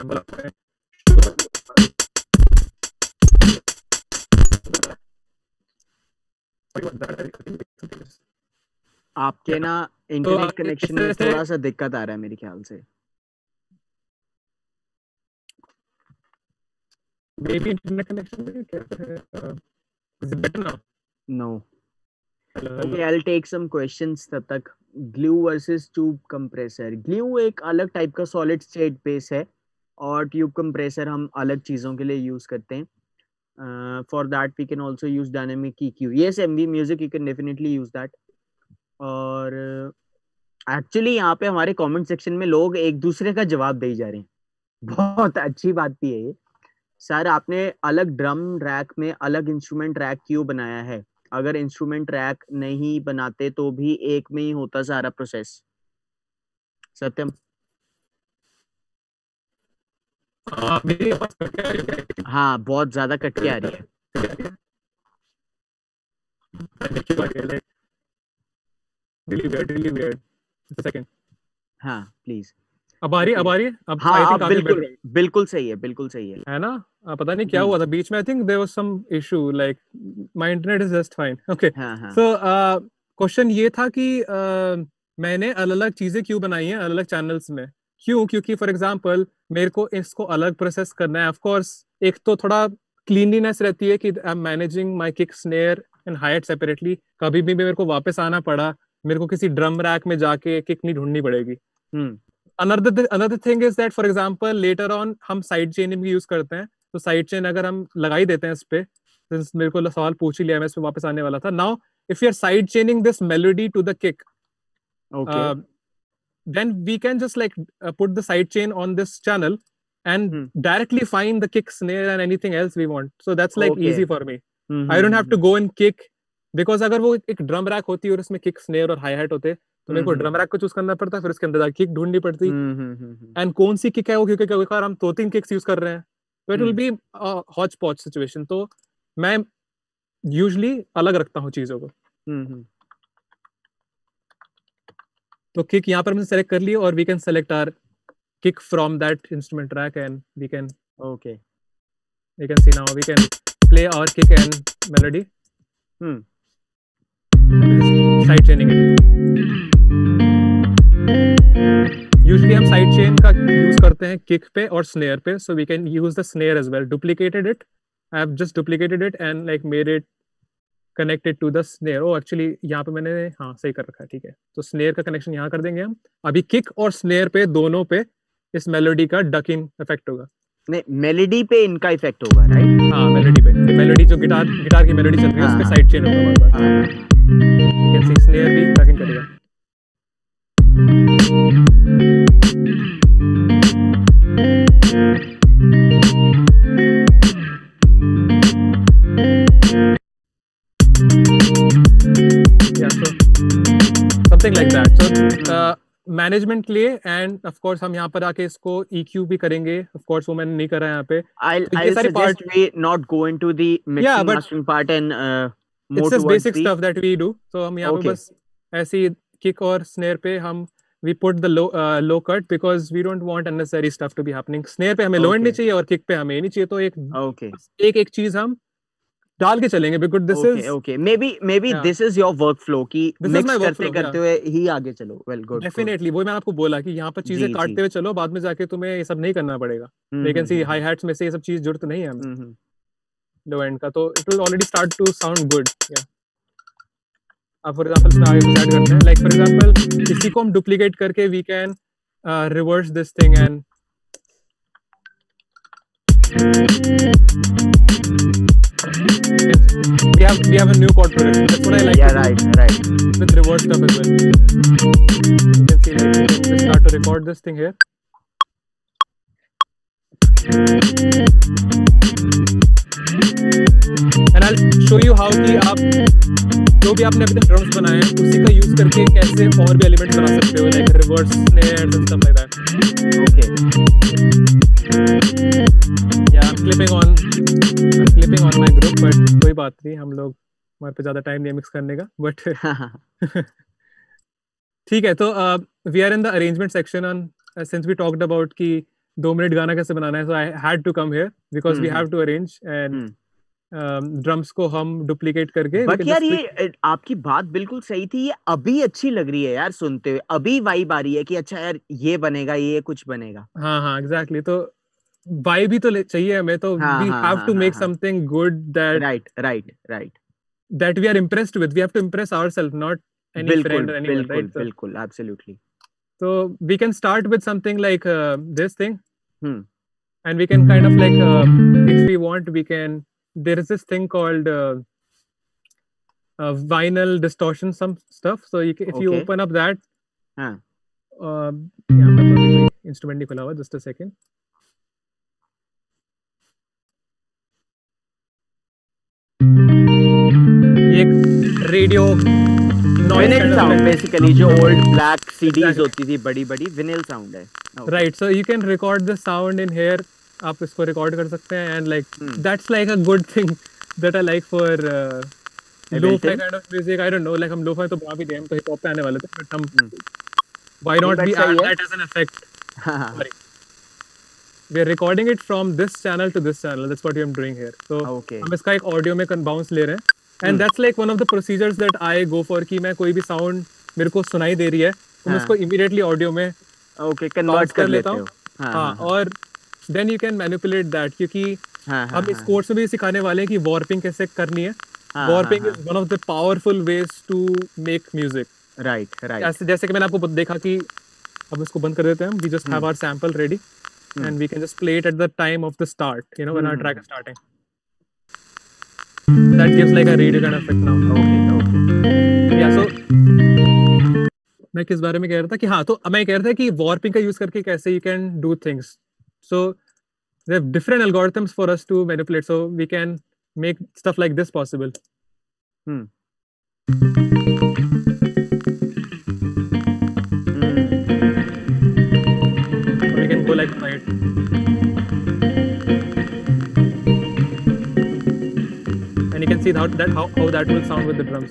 आपके ना इंटरनेट कनेक्शन में थोड़ा सा दिक्कत आ रहा है मेरे ख्याल से। Maybe internet connection में क्या है? Is it better now? No. Okay, I'll take some questions तब तक। Glue versus tube compressor. Glue एक अलग टाइप का सॉलिड स्टेट बेस है और ट्यूब कंप्रेसर हम अलग चीज़ों के लिए यूज़ करते हैं। For that we can also use dynamic EQ. Yes, MV Music you can definitely use that. और एक्चुअली यहाँ पे हमारे कमेंट सेक्शन में लोग एक दूसरे का जवाब दे जा रहे हैं, बहुत अच्छी बात भी है ये। सर आपने अलग ड्रम रैक में अलग इंस्ट्रूमेंट रैक क्यों बनाया है? अगर इंस्ट्रूमेंट रैक नहीं बनाते तो भी एक में ही होता सारा प्रोसेस। सत्यम, मेरी आवाज कट के आ रही है? हाँ बहुत ज्यादा कट के आ रही है। Really weird. Just a second. हाँ प्लीज। अब आ रही है? अब हाँ I think आप बिल्कुल सही है ना? पता नहीं क्या हुआ था बीच में। I think there was some issue, like my internet is just fine. Okay. So question ये था कि मैंने अलग अलग चीजें क्यों बनाई हैं अलग अलग चैनल्स में। क्योंकि फॉर एग्जांपल मेरे को इसको अलग प्रोसेस करना है। ऑफ कोर्स एक तो थोड़ा क्लीनलीनेस रहती है कि I am managing my kick, snare and high hat separately. कभी भी मेरे को वापस आना पड़ा, मेरे को किसी ड्रम रैक में जाके किक नहीं ढूंढनी पड़ेगी। Another thing is that for example later on हम साइड चेन भी यूज करते हैं, तो साइड चेन अगर हम लगा ही देते हैं इस पे, मेरे को सवाल पूछ ही लिया, मैं इस पे वापस आने वाला था। Now if you are side chaining this melody to the kick, then we can just like put the side chain on this channel and directly find the kick, snare and anything else we want. So that's like easy for me. I don't have to go and kick, because अगर वो एक drum rack होती और उसमें kick, snare और high hat होते तो मेरे को ड्रम रैक को चूज करना पड़ता, फिर उसके अंदर किक ढूंढनी पड़ती। एंड कौन सी किक है वो, क्योंकि अगर हम 2-3 किक्स यूज कर रहे हैं तो it will be hotch potch situation. तो मैं यूजुअली अलग रखता हूँ चीजों को। तो किक यहाँ पर मैंने सेलेक्ट कर ली और we can select our kick from that instrument track and we can see now we can play our kick and melody. Side chaining it. Usually हम साइड चेन का यूज करते हैं किक पे और स्नेयर पे, so we can use the snare as well. Duplicated it, I have just duplicated it and like made it connected to the snare. Oh actually यहाँ पे मैंने सही कर रखा है, ठीक है। तो स्नेयर का कनेक्शन यहाँ कर देंगे हम। अभी किक और स्नेयर पे दोनों पे इस मेलोडी का डकिंग इफेक्ट होगा। नहीं, मेलोडी पे इनका इफेक्ट होगा, राइट? हाँ, मेलोडी पे। मेलोडी जो गिटार की मेलोडी चल रही है उस पे साइड चेन होगा बार-बार। You can see snare भी tracking करेगा. Yeah, so something like that. So management के लिए एंड ऑफ कोर्स हम यहाँ पर आके इसको EQ भी करेंगे. ऑफ कोर्स वो मैंने नहीं करा यहाँ पे. I'll suggest we not go into the mixing mastering part and more it's just towards basic stuff that we do. So हम यहाँ पे बस ऐसी किक और स्नेयर पे हम we put the low cut because we don't want unnecessary stuff to be happening. Snare पे हमें लो एंड नहीं चाहिए और किक पे हमें नहीं चाहिए. तो एक चीज हम डाल के चलेंगे because this is okay maybe this is your workflow कि mix करते हुए ही आगे चलो. Well, good. Definitely. वही मैंने आपको बोला कि यहाँ पर चीजें काटते हुए चलो, बाद में जाके तुम्हें ये सब नहीं करना पड़ेगा. You can see hi hats में से ये सब चीज जरूरत नहीं है हमें लो एंड का. तो it will already start to sound good. Yeah. अब फॉर एग्जांपल इसमें आगे कुछ ऐड करते हैं. लाइक फॉर एग्जांपल इसी को हम डुप्लीकेट करके we can reverse this thing and we have a new chord progression. That's what I like. Yeah, right. With reverse stuff as well. You can see like we can just start to record this thing here. And I'll show you how कि आप जो भी आपने अभी तक drums बनाए हैं उसी का यूज करके कैसे और भी एलिमेंट्स बना सकते हो, like reverse snares and stuff like that. Okay. Yeah, I'm clipping on my group, but कोई बात नहीं, हम लोग हमारे पे ज़्यादा टाइम नहीं है मिक्स करने का, but ठीक है. तो we are in the arrangement section on since we talked about कि 2 मिनट गाना कैसे बनाना है, so I had to come here because we have to arrange and drums को हम डुप्लीकेट करके. बट यार ये आपकी बात बिल्कुल सही थी. ये अभी अच्छी लग रही है यार सुनते हुए. अभी वाइब आ रही है कि अच्छा यार ये बनेगा, ये कुछ बनेगा. हाँ एग्जैक्टली. तो वाइब भी तो चाहिए हमें. तो we have to make something good that right that we are impressed with. We have to impress ourselves, not any friend or anyone, right? बिल्कुल absolutely. So we can start with something like this thing, and we can kind of like if we want, we can. There is this thing called vinyl distortion, some stuff. So you can, if you open up that, yeah, instrument नहीं खुला हुआ. Just a second. ये radio vinyl sound basically जो old black CDs होती थी बड़ी vinyl sound है. Right. So you can record the sound in here. आप इसको रिकॉर्ड कर सकते हैं and like that's like a good thing that I like for lo-fi kind of music. I don't know, like हम lo-fi तो बना भी दें, हम तो hip hop पे आने वाले थे, but हम why not we add that as an effect. Sorry. We are recording it from this channel to this channel. That's what we are doing here. So हम इसका एक ऑडियो में बाउंस ले रहे हैं and that's like one of the procedures that I go for कि मैं कोई भी साउंड मेरे को सुनाई दे रही है तो मैं उसको इमीडिएटली ऑडियो में कन्वर्ट कर लेता हूँ. हाँ, और then you can manipulate that क्योंकि हम इस कोर्स में भी सिखाने वाले हैं कि warping कैसे करनी है. Warping is one of the powerful ways to make music. Right. जैसे कि मैंने आपको देखा कि अब इसको बंद कर देते हैं. We just have our sample ready and we can just play it at the time of the start, you know, when our track is starting. That gives like a radio kind of effect now. Okay. Yeah, so मैं किस बारे में कह रहा था कि हाँ, तो मैं कह रहा था कि warping का यूज करके कैसे you can do things. So there are different algorithms for us to manipulate, so we can make stuff like this possible. We can go like right. And you can see how that will sound with the drums.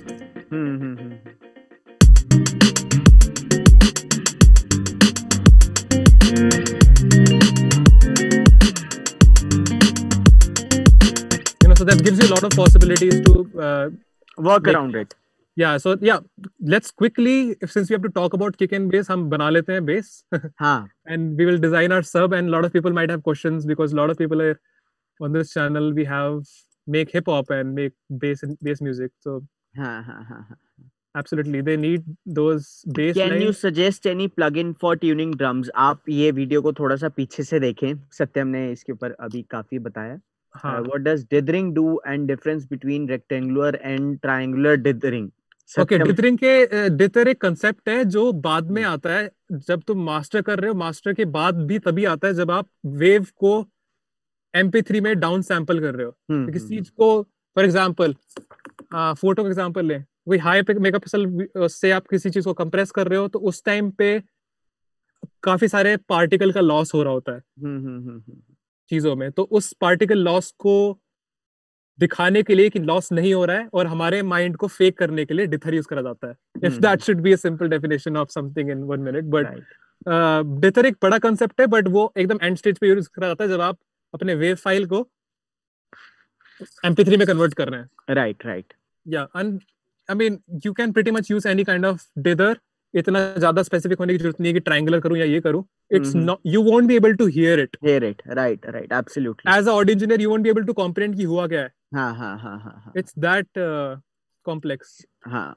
So that gives you a lot of possibilities to work around it. Yeah, so yeah, let's quickly, since we have to talk about kick and bass, हम बना लेते हैं bass. And we will design our sub, and a lot of people might have questions because a lot of people are on this channel. We make hip hop and make bass music. So absolutely, they need those bass lines. Can you suggest any plugin for tuning drums? आप ये video को थोड़ा सा पीछे से देखें. सत्यम ने इसके ऊपर अभी काफी बताया. What does dithering do and difference between rectangular and triangular dithering? Okay, Satyam. Dithering के डिथर एक कंसेप्ट है जो बाद में आता है जब तुम मास्टर कर रहे हो। मास्टर के बाद भी तभी आता है जब आप वेव को MP3 में डाउन सैंपल कर रहे हो। तो किसी चीज को, फॉर एग्जांपल फोटो का एग्जांपल लें, वही हाई मेगापिक्सल से आप किसी चीज को कंप्रेस कर रहे हो तो उस टाइम पे काफी सारे पार्टिकल का लॉस हो रहा होता है चीजों में। तो उस पार्टिकल लॉस को दिखाने के लिए कि लॉस नहीं हो रहा है और हमारे माइंड को फेक करने के लिए डिथर यूज करा जाता है। If that should be a simple definition of something in 1 minute, but dither एक बड़ा कंसेप्ट है, बट वो एकदम एंड स्टेज पे यूज करा जाता है जब आप अपने वेव फाइल को MP3 में कन्वर्ट कर रहे हैं। Right right. Yeah I mean you can pretty much use any kind of dither. इतना ज्यादा स्पेसिफिक होने की जरूरत नहीं है कि ट्रायंगुलर करूं या ये करूं। It's not, you won't be able to hear it. Hear it, right right, absolutely. As a audio engineer you won't be able to comprehend कि हुआ क्या है। हाँ हाँ हाँ हाँ हाँ इट्स दैट कॉम्प्लेक्स। हाँ।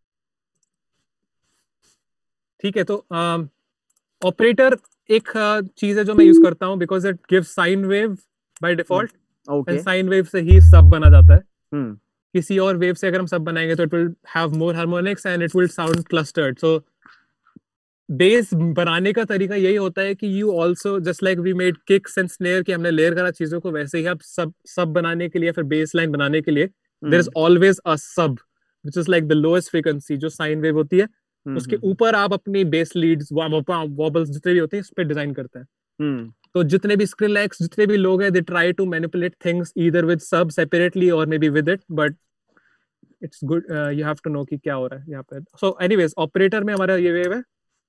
ठीक है, तो ऑपरेटर एक चीज है जो मैं यूज करता हूँ because it gives sine wave by default. And okay. Sine wave से ही सब बना जाता है। हम्म किसी और वेव से अगर हम सब बनाएंगे तो it will have more harmonics and it will sound clustered. So bass बनाने का तरीका यही होता है कि you also just like we made kicks and snare, कि हमने लेयर करा चीजों को, वैसे ही आप सब बनाने के लिए, फिर बेस लाइन बनाने के लिए there is always a sub which is like the lowest frequency जो साइन वेव होती है। उसके ऊपर आप अपनी बेस लीड्स वॉबल्स जितने भी होते हैं इस पे डिजाइन करते हैं। तो जितने भी स्क्रिलेक्स, जितने भी लोग हैं, they try to manipulate things either with sub separately और maybe with it, but it's good, you have to know कि क्या हो रहा है यहाँ पे। सो एनीवेज ऑपरेटर में हमारा ये वेव है।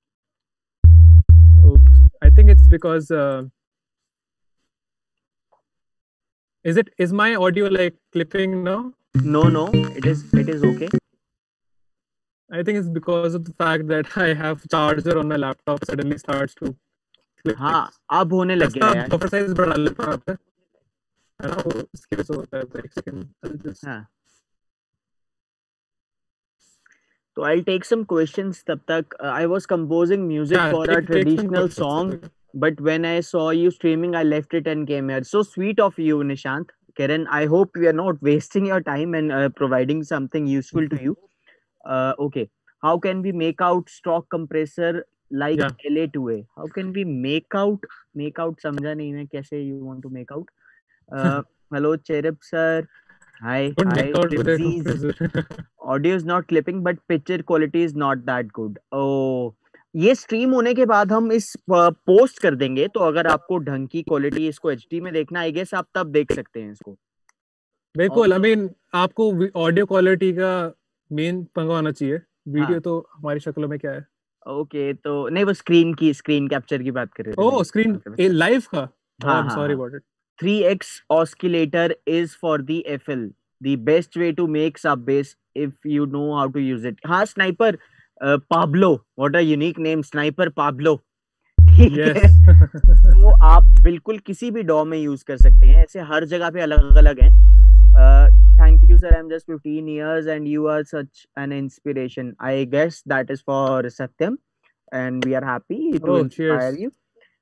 I think it's because is my audio like clipping now? No, it is okay. I think it's because of the fact that I have charger on my laptop suddenly starts to clip हाँ, things. अब होने लग गया यार। Buffer size बढ़ा लेता हूँ यहाँ पे, है ना, वो इसकी वजह से होता है। एक सेकंड। हाँ, तो I'll take some questions तब तक। I was composing music for a take some traditional song, questions. but when I saw you streaming, I left it and came here. So sweet of you, Nishant. Kiran, I hope we are not wasting your time and providing something useful to you. Okay. How can we make out stock compressor like Yeah. LA2A? How can we make out समझा नहीं मैं कैसे you want to make out? Hello, Cherub sir. Hi, Don't hi, make out with a Dipsies. compressor. Audio is not clipping, but picture quality is not that good. Oh, ये stream होने के बाद हम इस पोस्ट कर देंगे, तो अगर आपको ढंग की क्वालिटी इसको एचडी में देखना आई गेस आप तब देख सकते हैं इसको। बिल्कुल, आई मीन आपको ऑडियो क्वालिटी का मेन पंगा होना चाहिए। वीडियो हाँ, तो हमारी शक्लों में क्या है। ओके, तो नहीं, वो स्क्रीन कैप्चर की बात कर रहे थे ओह, मेरी। स्क्रीन लाइव का। ओह, आई हाँ एम हाँ सॉरी हाँ। About it. 3x oscillator is for the FL. The best way to make sub bass if you know how to use it. हाँ, sniper Pablo, what a unique name, sniper Pablo. ठीक है। Yes. तो आप बिल्कुल किसी भी डॉ में यूज कर सकते हैं, ऐसे हर जगह पे अलग अलग हैं। Thank you sir, I am just 15 years and you are such an inspiration. I guess that is for Satyam and we are happy to oh, inspire cheers. you.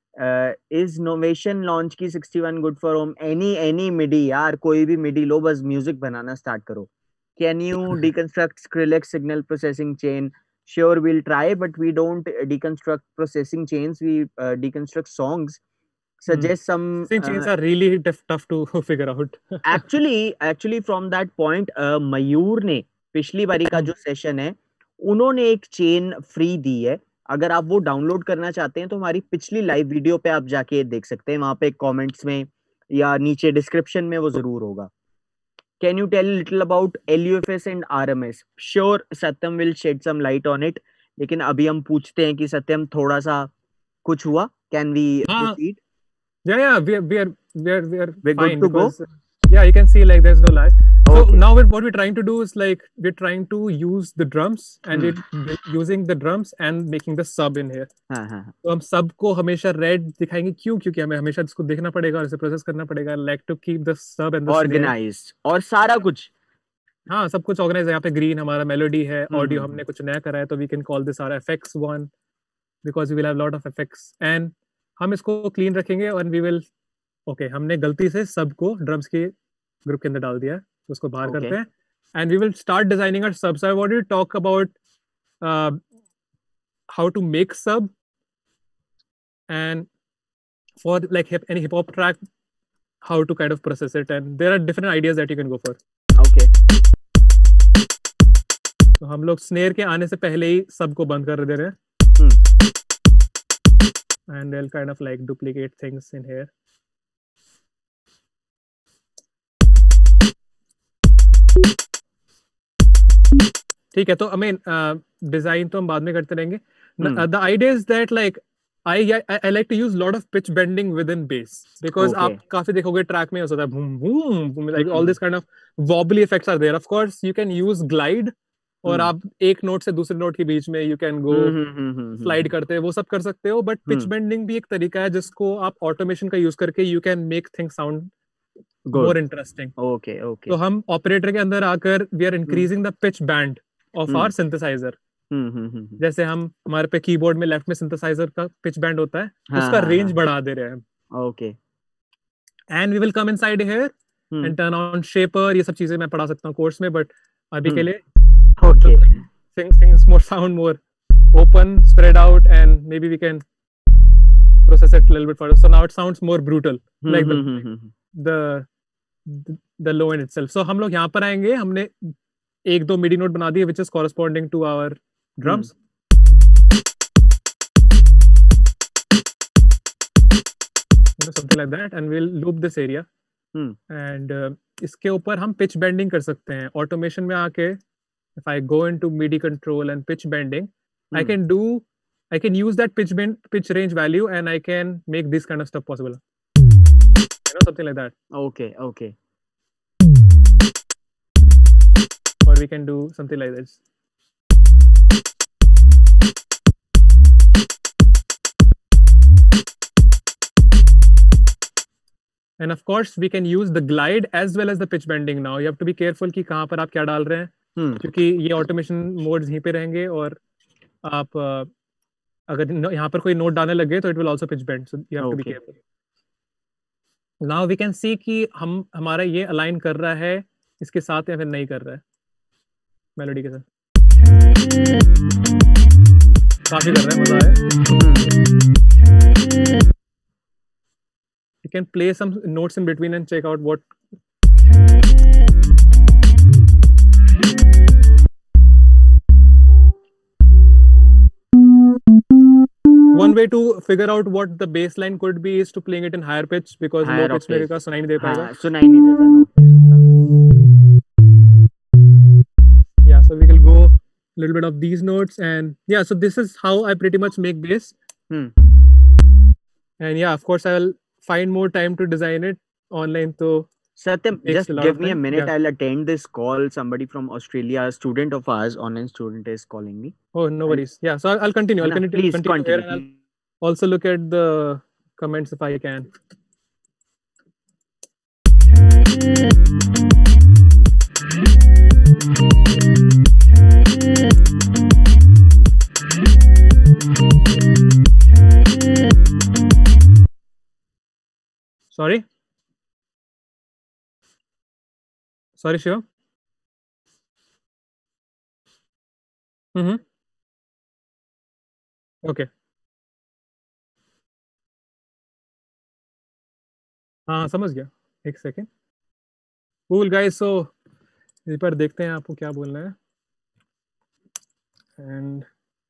Is Novation launch की 61 good for home? Any MIDI यार, कोई भी MIDI लो, बस music बनाना start करो। Can you deconstruct Skrillex signal processing chain? Sure, we'll try, but we don't deconstruct processing chains. We deconstruct songs. Suggest some. Processing chains are really tough to figure out. Actually, from that point, Mayur ने पिछली बारी का जो session है, उन्होंने एक chain free दी है। अगर आप वो डाउनलोड करना चाहते हैं तो हमारी पिछली लाइव वीडियो पे आप जाके देख सकते हैं, वहां पे कमेंट्स में या नीचे डिस्क्रिप्शन में वो जरूर होगा। Can you tell little about LUFS and RMS? Sure, Satyam will shed some light on it. लेकिन अभी हम पूछते हैं कि सत्यम थोड़ा सा कुछ हुआ, कैन वी हाँ, proceed? yeah, we are we good fine to go? because yeah, you can see like there's no lag. So okay. now what we're trying to do is like we're trying to use the drums and we're using the drums and making the sub in here. हाँ हाँ हाँ। तो हम सब को हमेशा red दिखाएंगे, क्यों? क्योंकि हमें हमेशा इसको देखना पड़ेगा और इसे प्रोसेस करना पड़ेगा, like to keep the sub and the snare. Organised और सारा कुछ। हाँ, सब कुछ ऑर्गेनाइज है। यहाँ पे ग्रीन हमारा मेलोडी है, ऑडियो हम्म। हमने कुछ नया करा है, तो we can call this our FX one because we will have lot of effects and हम इसको क्लीन रखेंगे और वी विल ओके, हमने गलती से सबको ड्रम्स के ग्रुप के अंदर डाल दिया है, तो उसको बाहर ओके। करते हैं। and we will start designing our sub. So I wanted to talk about how to make sub, and for like any hip hop track, how to kind of process it, and there are different ideas that you can go for. Okay. तो हम लोग snare के आने से पहले ही सब को बंद कर दे रहे हैं. And they'll kind of like duplicate things in here. ठीक है, तो I mean डिजाइन तो हम बाद में करते रहेंगे. The idea is that like I like to use a lot of pitch bending within bass, because Okay. आप काफी देखोगे ट्रैक में होता है boom boom boom, like all this kind of wobbly effects are there. Of course you can use glide, और आप एक note से दूसरे नोट के बीच में यू कैन गो स्लाइड करते हैं, वो सब कर सकते हो. बट पिच बेंडिंग भी एक तरीका है जिसको आप ऑटोमेशन का यूज करके you can make things sound more interesting. Okay okay. तो हम ऑपरेटर के अंदर आकर we are increasing the pitch bend of our synthesiser. जैसे हम हमारे पे कीबोर्ड में लेफ्ट में सिंथेसाइजर का पिच बैंड होता है, उसका रेंज बढ़ा दे रहे हैं. Okay. And we will come inside here and turn on shaper. ये सब चीजें मैं पढ़ा सकता हूँ कोर्स में, बट अभी के लिए okay, things more sound more open, spread out, and maybe we can process it a little bit further. So now it sounds more brutal, like the low end itself. So हम लोग यहाँ पर आएंगे, हमने एक दो मिडी नोट बना दिए which is corresponding to our drums. Something like that, and we'll loop this area. And इसके ऊपर हम pitch bending कर सकते हैं. Automation में आके if I go into MIDI control and pitch bending, I can use that pitch range value, and I can make this kind of stuff possible. Something like that. Okay, okay. Or we can do something like this. And of course, we can use the glide as well as the pitch bending now. You have to be careful कि कहाँ पर आप क्या डाल रहे हैं, क्योंकि ये ऑटोमेशन मोड्स यहीं पे रहेंगे, और आप अगर यहाँ पर कोई नोट डालने लगे तो it will also pitch bend. So you have to be careful. Now we can see कि हमारा ये अलाइन कर रहा है इसके साथ या फिर नहीं कर रहा है मेलोडी के साथ. काफी कर रहा है, मजा है. You can play some notes in between and check out what. One way to figure out what the bass line could be is to playing it in higher pitch, because low pitch में का सुनाई नहीं दे पाएगा. सुनाई नहीं देता. Yeah, so we will go a little bit of these notes, and yeah, so this is how I pretty much make bass. And yeah, of course I will find more time to design it online. So Satyam, just give me a minute. Yeah. I'll attend this call. Somebody from Australia, a student of ours, online student, is calling me. Oh, no worries. Yeah, so I'll continue. I'll continue. Please continue. Here, and I'll also look at the comments if I can. Sorry, Shiva. Okay. हाँ, समझ गया. एक second. Cool guys, so इस पर देखते हैं आपको क्या बोलना है. And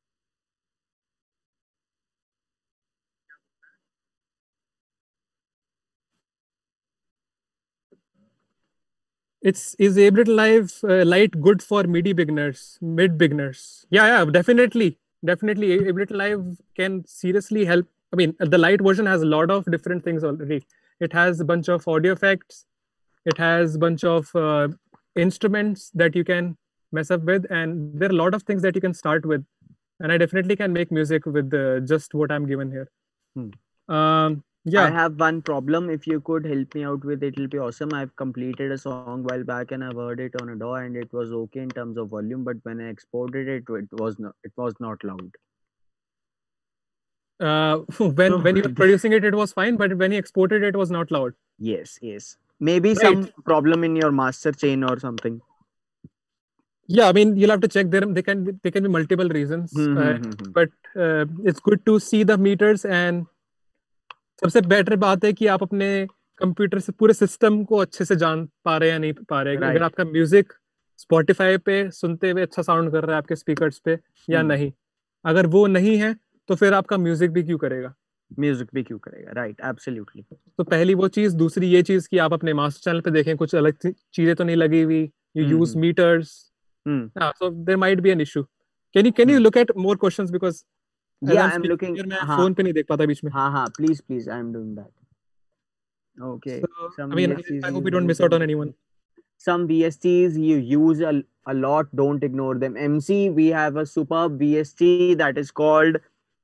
is Ableton Live Lite good for mid beginners? Yeah, definitely. Ableton Live can seriously help. I mean, the Lite version has a lot of different things already. It has a bunch of audio effects. It has a bunch of instruments that you can mess up with, and there are a lot of things that you can start with. And I definitely can make music with just what I'm given here. Yeah, I have one problem. If you could help me out with it, it'll be awesome. I've completed a song while back and I've heard it on a DAW and it was okay in terms of volume, but when I exported it, it was not loud. When you were producing it, it was fine, but when you exported it, was not loud. Yes. Maybe some problem in your master chain or something. Yeah, I mean, you'll have to check them. They can be multiple reasons, but it's good to see the meters. And सबसे better बात है कि आप अपने computer से पूरे system को अच्छे से जान पा रहे हैं या नहीं पा रहे हैं। अगर आपका म्यूजिक स्पॉटिफाई पे सुनते हुए अच्छा साउंड कर रहा है आपके स्पीकर्स पे या नहीं, अगर वो नहीं है तो फिर आपका म्यूजिक भी क्यों करेगा, राइट, एब्सोल्युटली। तो पहली वो चीज, दूसरी ये चीज कि आप अपने मास्टर चैनल पे देखें कुछ अलग चीजें तो नहीं लगी हुई, you use meters, so there might be an issue. Can you look at more questions, because I'm looking here, मैं फोन पे नहीं देख पाता बीच में। हाँ, please, I am doing that. Okay. So, I mean, I hope we don't miss out on anyone. Some VSTs you use a lot, don't ignore them. MC, we have a superb VST that is called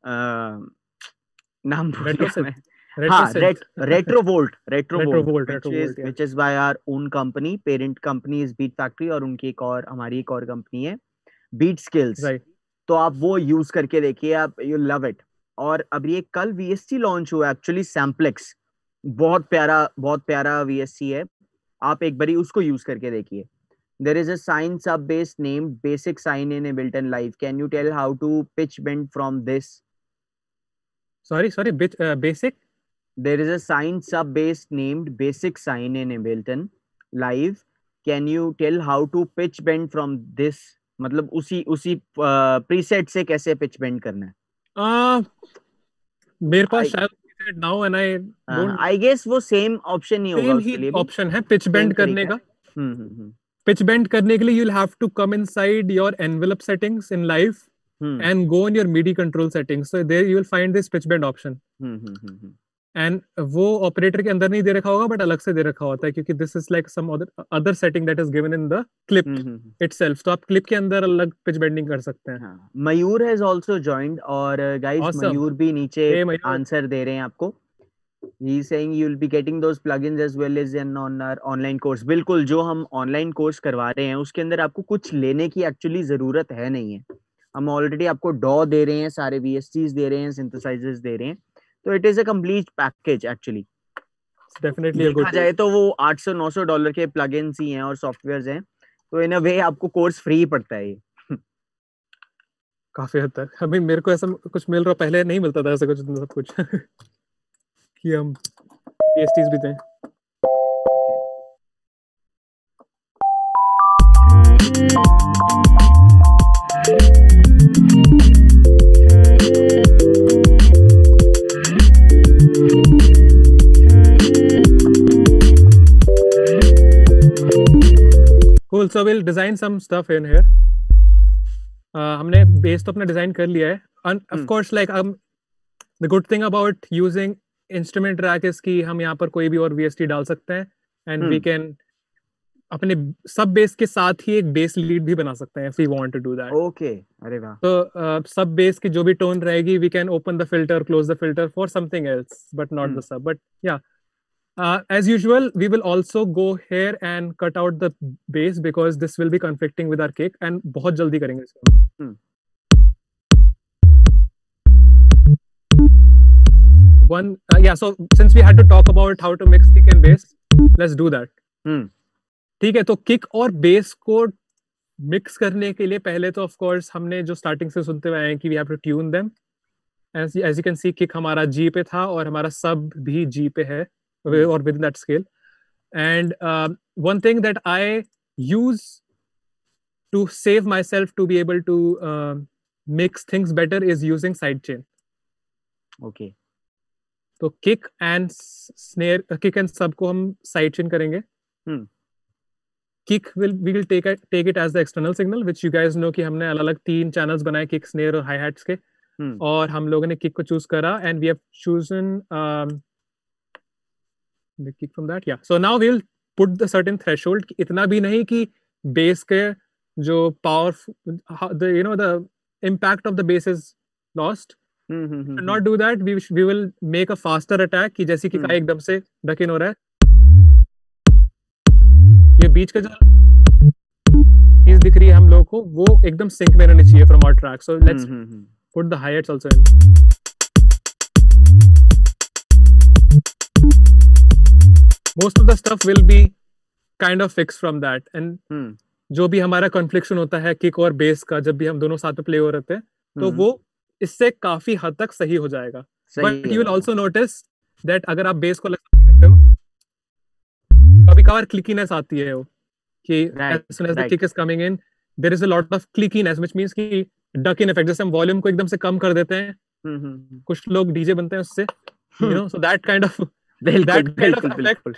Retrovolt, which is by our own company. Parent company is Beat Factory और उनकी हमारी एक और company है Beat Skills. Right. तो आप वो use करके देखिए, आप यू लव इट। और अभी एक कल VST लॉन्च हुआ एक्चुअली, सैम्पलेक्स, बहुत प्यारा VST है, आप एक बारी उसको यूज करके देखिए। There is a sine sub bass named Basic Sine in Ableton Live. Can you tell how to pitch bend from this? Sorry, basic? There is a sine sub bass named Basic Sine in Ableton Live. Can you tell how to pitch bend from this? मतलब उसी preset से कैसे pitch bend करना है? मेरे पास शायद preset ना हो, and I don't, I guess वो सेम ऑप्शन ही होगा उसके लिए। ऑप्शन है पिच बेंड करने का। पिच बेंड करने के लिए you will have to come inside your envelope settings in Live and go in your MIDI control settings. So there you will find this pitch bend option. And वो operator के अंदर नहीं दे रखा होगा, but अलग से दे रखा होता है, क्योंकि this is like some other setting that is given in the clip itself. तो आप क्लिप के अंदर अलग पिच बेंडिंग कर सकते हैं। मयूर हैज आल्सो जॉइंड, और गाइस मयूर भी नीचे आंसर दे रहे हैं आपको। He is saying you will be getting those plugins as well as in on our online course. बिल्कुल, जो हम ऑनलाइन कोर्स करवा रहे हैं उसके अंदर आपको कुछ लेने की एक्चुअली जरूरत है नहीं है। हम ऑलरेडी आपको डॉ दे रहे हैं, सारे VSTs दे रहे हैं, सिंथेसाइजर्स दे रहे हैं, तो it is a complete package actually. Definitely देखा जाए तो वो $800-900 के प्लगइन्स ही हैं और सॉफ्टवेयर्स हैं, तो इन अ वे आपको कोर्स फ्री पड़ता है ये काफी हद तक। अभी मेरे को ऐसा कुछ मिल रहा, पहले नहीं मिलता था ऐसा कुछ सब कुछ कि हम VSTs भी दें। Cool, so we'll design some stuff in here. हमने बेस तो अपना डिजाइन कर लिया है, and of course like the good thing about using instrument rack is कि हम यहाँ पर कोई भी और VST डाल सकते हैं, and we can अपने सब बेस के साथ ही एक बेस लीड भी बना सकते हैं if we want to do that. Okay, अरे वाह। तो सब बेस की जो भी टोन रहेगी, we can open the filter, close the filter for something else, but not the sub. But yeah. As usual, we will also go here and cut out the bass because this will be conflicting with our kick, and बहुत जल्दी करेंगे इसको। So since we had to talk about how to mix kick and bass, let's do that. ठीक है, तो kick और base को mix करने के लिए पहले तो ऑफ कोर्स हमने जो स्टार्टिंग से सुनते हुए आए हैं कि we have to tune them. As you can see, kick हमारा G पे था और हमारा सब भी G पे है, or within that scale. And one thing that I use to save myself to be able to mix things better is using sidechain. Okay. So kick and snare, kick and sub को हम sidechain करेंगे. Kick we will take it as the external signal, which you guys know कि हमने अलग-अलग 3 channels बनाए kick, snare और hi-hats के, और हम लोगों ने kick को choose करा, and we have chosen the kick from that. Yeah, so now we'll put the certain threshold, इतना भी नहीं कि bass के जो power, the impact of the bass is lost. To not do that, we will make a faster attack कि जैसे कि का एकदम से duck in हो रहा है, ये बीच का जो चीज दिख रही है हम लोगों को, वो एकदम sync में रहनी चाहिए from our track. So let's put the hi-hats also in. Most of the stuff will be kind of fixed from that, and जो भी हमारा कॉन्फ्लिक्शन होता है किक और बेस का, जब भी हम दोनों साथ में प्ले हो रहे थे, तो वो इससे काफी हद तक सही हो जाएगा. But you will also notice that अगर आप बेस को लगा करते हो, कभी कभार क्लिकीनेस आती है, वो कि as soon as the kick is coming in there is a lot of clickiness, which means कि duck in effect, जैसे हम वॉल्यूम को एकदम से कम कर देते हैं, कुछ लोग डीजे बनते हैं उससे, you know, so that kind of effect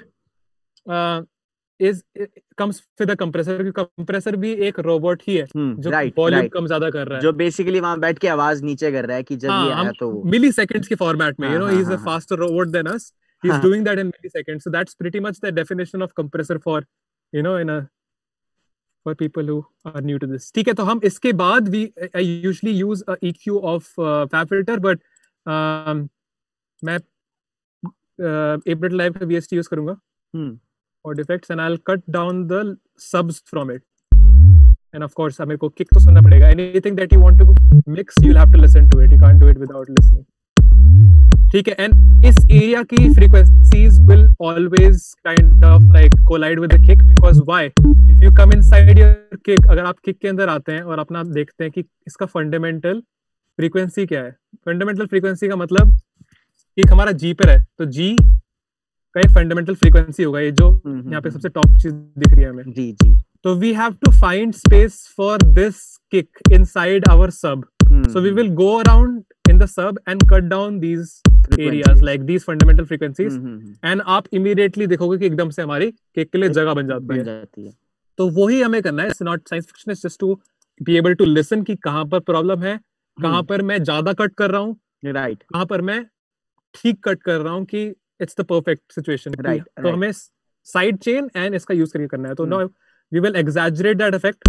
is comes with a compressor, क्योंकि कंप्रेसर भी एक रोबोट ही है जो वॉल्यूम कम ज्यादा कर रहा है, जो बेसिकली वहां बैठ के आवाज नीचे कर रहा है कि जब ये आया तो मिली सेकेंड्स के फॉर्मेट में, you know, he is a faster robot than us, he is doing that in milliseconds, so that's pretty much the definition of compressor for, you know, for people who are new to this. ठीक है, तो हम इसके बाद I usually use a EQ of fab filter, but मैं Ableton Live का VST use करूंगा for defects, and I'll cut down the subs from it, and of course मेरे को kick तो सुनना पड़ेगा. Anything that you want to mix, you'll have to listen to it, you can't do it without listening. ठीक है, and इस area की frequencies will always kind of like collide with the kick, because why? If you come inside your kick, अगर आप kick के अंदर आते हैं और अपना देखते हैं कि इसका fundamental frequency क्या है. Fundamental frequency का मतलब kick हमारा G पर है, तो G का एक fundamental frequency होगा, ये जो यहाँ पे सबसे top चीज दिख रही है हमें. जी. तो we have to find space for this kick inside our sub. So we will go around in the sub and cut down these areas, like these fundamental frequencies, and आप immediately देखोगे कि एकदम से हमारी kick के लिए जगह बन जाती है. तो वही हमें करना है. It's not science fiction, it's just to be able to listen कि कहाँ पर प्रॉब्लम है, कहाँ पर मैं ज्यादा कट कर रहा हूँ, राइट, कहाँ पर मैं ठीक कट कर रहा हूँ कि इट्स द परफेक्ट सिचुएशन. तो हमें साइड चेन एंड इसका यूज करके करना है. तो now we will exaggerate that effect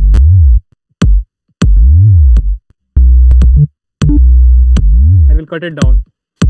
and we'll cut it down.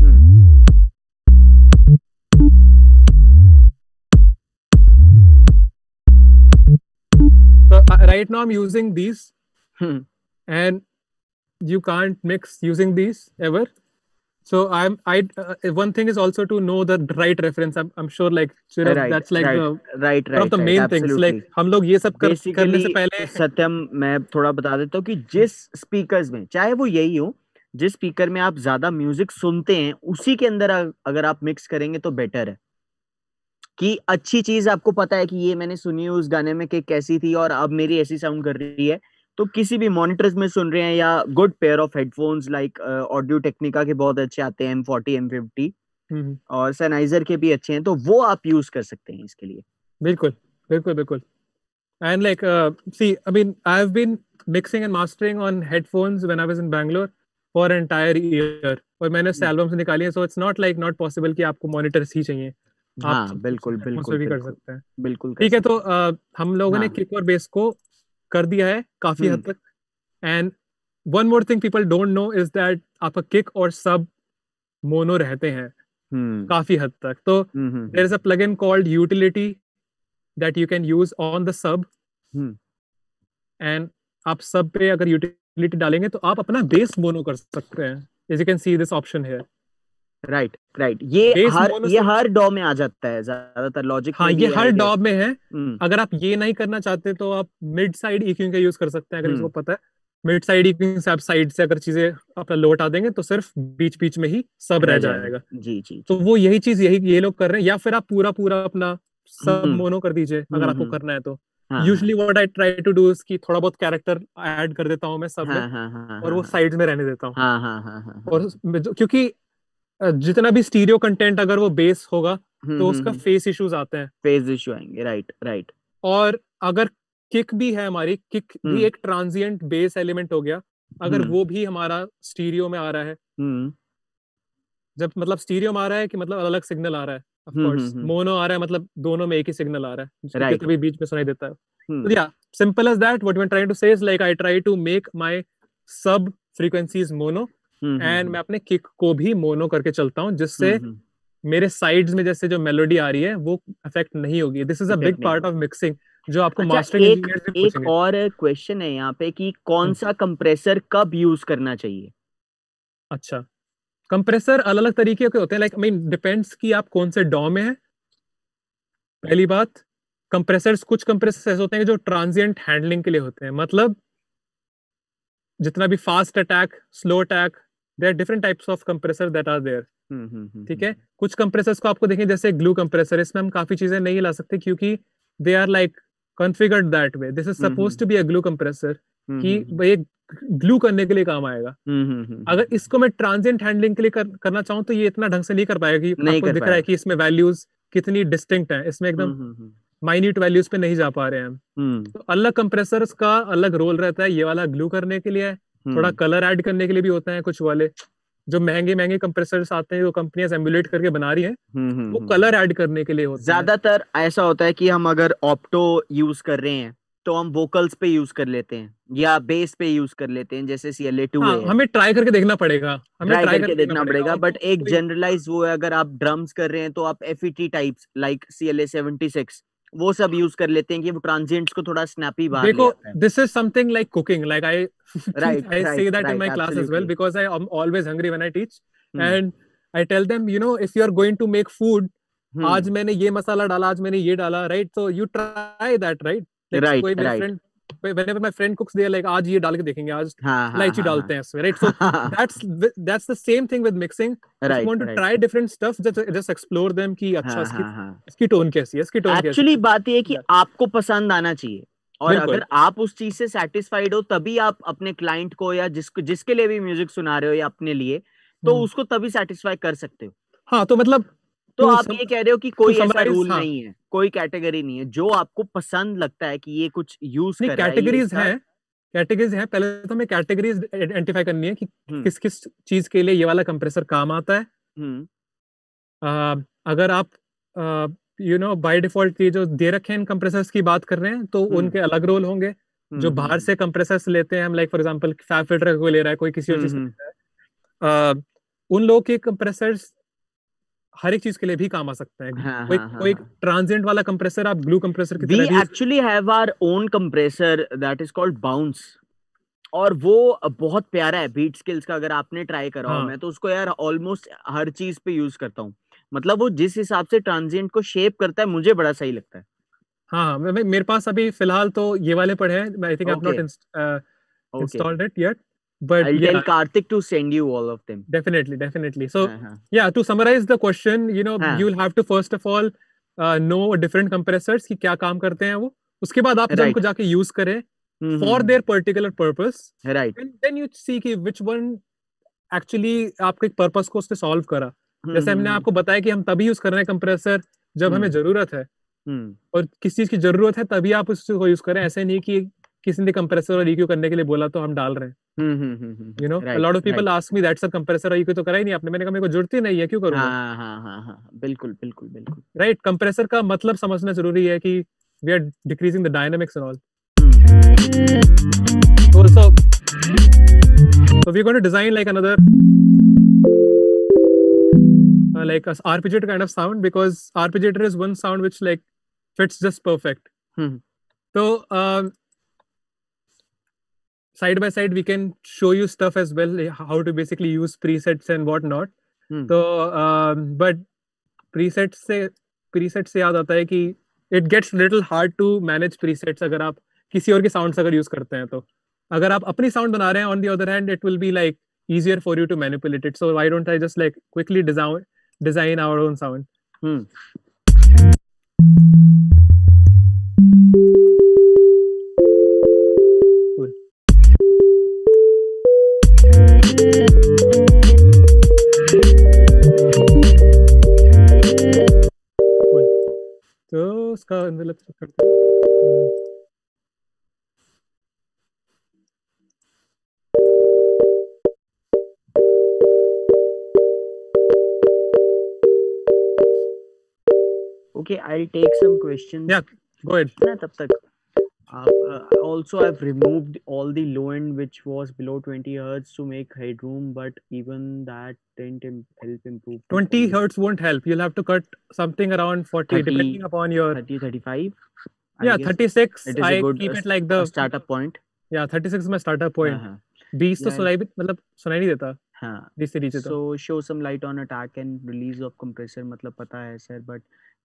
So right now I'm using these, and you can't mix using these ever. So one thing is also to know the right reference. I'm sure like that's like one of the main things. Like हम लोग ये सब करने से पहले सत्यम मैं थोड़ा बता देता हूँ कि जिस स्पीकर्स में, चाहे वो यही हो, जिस स्पीकर में आप ज्यादा म्यूजिक सुनते हैं उसी के अंदर अगर आप मिक्स करेंगे तो बेटर है. कि अच्छी चीज आपको पता है कि ये मैंने सुनी है उस गाने में कि कैसी थी और अब मेरी ऐसी साउंड कर रही है, तो किसी भी मॉनिटर्स में सुन रहे हैं या good pair of headphones like Audio Technica के बहुत अच्छे आते हैं, M40 M50 और Sennheiser के भी अच्छे हैं, तो वो आप यूज कर सकते हैं इसके लिए. बिल्कुल बिल्कुल बिल्कुल. And like see, I mean, I've been mixing and mastering on headphones when I was in Bangalore for an entire year, और मैंने उससे एल्बम्स निकाली हैं. So it's not like not possible कि आपको मॉनिटर्स ही चाहिए. हाँ बिल्कुल बिल्कुल भी कर सकते हैं. बिल्कुल ठीक है. तो हम लोगों ने किक और बेस को कर दिया है काफी हद तक. And one more thing people don't know is that आपका किक और सब मोनो रहते हैं काफी हद तक. तो there is a plugin called utility that you can use on the sub, and आप सब पे अगर यूटिलिटी डालेंगे तो आप अपना बेस मोनो कर सकते हैं. As you can see this option here. Right. ये हर डॉ में आ जाता है ज्यादातर लॉजिक. हाँ, ये हर डॉ में है. अगर आप ये नहीं करना चाहते तो आप मिड साइड EQ का यूज कर सकते हैं. अगर इसको पता है मिड साइड EQ से आप साइड से अगर चीजें अपना लोट आ देंगे तो सिर्फ बीच बीच में ही सब रह जाएगा. जी. तो वो यही चीज ये लोग कर रहे हैं. या फिर आप पूरा अपना सब मोनो कर दीजिए अगर आपको करना है तो. Usually what I try to do is कि थोड़ा बहुत कैरेक्टर ऐड कर देता हूँ मैं सब में, और वो साइड में रहने देता हूँ. और क्योंकि जितना भी स्टीरियो कंटेंट अगर वो बेस होगा तो उसका फेस इश्यूज आते हैं. फेस इश्यू आएंगे. राइट. और अगर किक भी है हमारी, किक भी एक ट्रांजिएंट बेस एलिमेंट हो गया, अगर वो भी हमारा स्टीरियो में आ रहा है, जब मतलब स्टीरियो में आ रहा है कि मतलब अलग सिग्नल आ रहा है. ऑफ कोर्स मोनो आ रहा है मतलब दोनों में एक ही सिग्नल आ रहा है, कभी बीच में सुनाई देता है. तो या simple as that. What I am trying to say is like I try to make my sub frequencies mono, and मैं अपने किक को भी मोनो करके चलता हूँ, जिससे मेरे साइड्स में जैसे जो मेलोडी आ रही है वो अफेक्ट नहीं होगी. This is a big part of mixing जो आपको मास्टरिंग इंजीनियर्स भी पूछेंगे. एक और क्वेश्चन है यहाँ पे कि कौन सा कंप्रेसर कब यूज करना चाहिए. अच्छा, कंप्रेसर अलग अलग तरीके के होते हैं. लाइक आई मीन डिपेंड्स कि आप कौन से डॉ में है, पहली बात. कंप्रेसर्स, कुछ कंप्रेसर्स ऐसे होते हैं जो ट्रांजिएंट हैंडलिंग के लिए होते हैं, मतलब जितना भी fast attack, slow attack, there are different types of compressor that are there. ठीक है, कुछ कंप्रेसर्स को आपको देखें जैसे ग्लू कंप्रेसर, इसमें हम काफी चीजें नहीं ला सकते क्योंकि they are like configured that way, this is suppose to be a glue compressor, कि ये ग्लू करने के लिए काम आएगा। अगर इसको मैं ट्रांजिएंट हैंडलिंग के लिए करना चाहूँ तो ये इतना ढंग से नहीं कर पाएगा, कि नहीं आपको कर दिख रहा है पाएगा। कि इसमें वैल्यूज कितनी डिस्टिंक्ट है, इसमें एकदम माइन्यूट वैल्यूज पे नहीं जा पा रहे हैं हम। तो अलग कंप्रेसर्स का अलग रोल रहता है, ये वाला ग्लू करने के लिए है, थोड़ा कलर ऐड करने के लिए भी होता है। कुछ वाले जो महंगे महंगे कंप्रेसर्स आते हैं, जो कंपनियां एमुलेट करके बना रही हैं, वो कलर ऐड करने के लिए होते हैं। ज्यादातर ऐसा होता है कि हम अगर ऑप्टो यूज कर रहे हैं तो हम वोकल्स पे यूज कर लेते हैं या बेस पे यूज कर लेते हैं, जैसे CLA 2A हाँ, है। हमें ट्राई करके देखना पड़ेगा, ट्राई करके देखना देखना पड़ेगा, पड़ेगा। बट एक जनरलाइज वो है, अगर आप ड्रम्स कर रहे हैं तो आप FET टाइप्स लाइक CLA 76 वो सब यूज कर लेते हैं कि वो ट्रांजिएंट्स को थोड़ा स्नैपी बाहर ले देखो, आता है। This is something like cooking, like I right I say right that in right, my class as well absolutely. because I am always hungry when I teach, and I tell them, you know, if you are going to make food, आज मैंने ये मसाला डाला, आज मैंने ये डाला, right? So you try that, right? Like right कोई मेरे right. friend, whenever my friend cooks, they are like, आज ये डाल के देखेंगे, आज हाँ हाँ इलायची हाँ डालते हैं इसमें, right? So हाँ। that's the same thing with mixing. If you right want to right. try different stuff, just explore them, कि अच्छा हाँ इसकी हाँ हाँ। इसकी टोन कैसी है, इसकी टोन कैसी एक्चुअली बात ये है कि है। आपको पसंद आना चाहिए, और बिल्कुल। अगर आप उस चीज से सेटिस्फाइड हो तभी आप अपने क्लाइंट को या जिसके लिए भी म्यूजिक सुना रहे हो या अपने लिए, तो उसको तभी सेटिस्फाई कर सकते हो। हाँ, तो मतलब तो आप ये कह रहे हो कि टू कोई ऐसा समराइज, रूल हाँ, नहीं है, कोई कैटेगरी नहीं है, जो आपको पसंद लगता है कि ये कुछ यूज नहीं, कर रहा है ये कैटेगरीज इसका। हैं, कैटेगरीज हैं। पहले तो हमें कैटेगरीज आइडेंटिफाई करनी है कि हम्म किस किस चीज के लिए ये वाला कंप्रेसर काम आता है। हम्म अगर आप बाय डिफॉल्ट ये जो दे रखे हैं इन कंप्रेसर्स की बात कर रहे हैं, तो हम्म उनके अलग रोल होंगे। जो बाहर हम्म से कंप्रेसर्स लेते हैं हम, like for example FabFilter को ले रहा है, कोई किसी और चीज को हम्म ले रहा है, उन लोगों के कंप्रेसर्स हर एक चीज के लिए भी काम आ सकते हैं। हाँ कोई हाँ हाँ कोई हाँ। ट्रांजिएंट वाला कंप्रेसर आप ग्लू कंप्रेसर की वी तरह भी use। Actually have our own compressor that is called bounce, और वो बहुत प्यारा है। बीट स्किल्स का अगर आपने ट्राई करा हो, हाँ मैं तो उसको यार ऑलमोस्ट हर चीज पे यूज करता हूँ। मतलब वो जिस हिसाब से ट्रांजिएंट को शेप करता है मुझे बड़ा सही लगता है। हाँ हाँ, मेरे पास अभी फिलहाल तो ये वाले पड़े हैं। I think I have okay not okay, installed it yet, but I tell yeah, Kartik to send you all of them. definitely. So हाँ हाँ yeah, to summarize the question, हाँ। you'll have to first of all know different compressors कि क्या काम करते हैं वो। उसके बाद आप जब उनको राइट। जाके यूज करें for their particular purpose, right. and then you see कि which one actually आपके पर्पस को उसने सॉल्व करा। जैसे हमने आपको बताया कि हम तभी यूज कर रहे हैं कंप्रेसर जब हमें जरूरत है, और किस चीज की जरूरत है तभी आप उसको यूज करें। ऐसे नहीं कि किसी ने कंप्रेसर और EQ करने के लिए बोला तो हम डाल रहे हैं। A right lot of people right. ask me that's a compressor और EQ तो करा ही नहीं आपने। मैंने कहा मेरे को जरूरत ही नहीं है, क्यों करूंगा। हाँ हाँ हाँ हाँ, बिल्कुल बिल्कुल बिल्कुल। राइट, कंप्रेसर का मतलब समझना जरूरी है कि we are decreasing the dynamics and all. Also, so we're going to design like another like a arpeggiator kind of sound, because arpeggiator is one sound which like fits just perfect. So side by side we can show you stuff as well, like how to basically use presets and what not. So but presets से याद आता है कि it gets little hard to manage presets अगर आप किसी और के sounds अगर use करते हैं तो। अगर आप अपनी sound बना रहे हैं, on the other hand it will be like easier for you to manipulate it. So why don't I just like quickly design our own sound. Cool. Cool. तो उसका envelope check करते हैं। Okay, I'll take some questions. Yeah, go ahead. ना तब तक also I've removed all the low end which was below 20 hertz to make headroom, but even that didn't help improve. 20 hertz won't help. You'll have to cut something around 40, 30, depending upon your 30, 35. yeah, I guess 36. it is I a good keep it like the startup point. yeah, 36 is my starter हाँ point. हाँ 20 तो यार सुनाई भी मतलब सुनाई नहीं देता हाँ। 20 से नीचे तो। So show some light on attack and release of compressor, मतलब पता है सर, but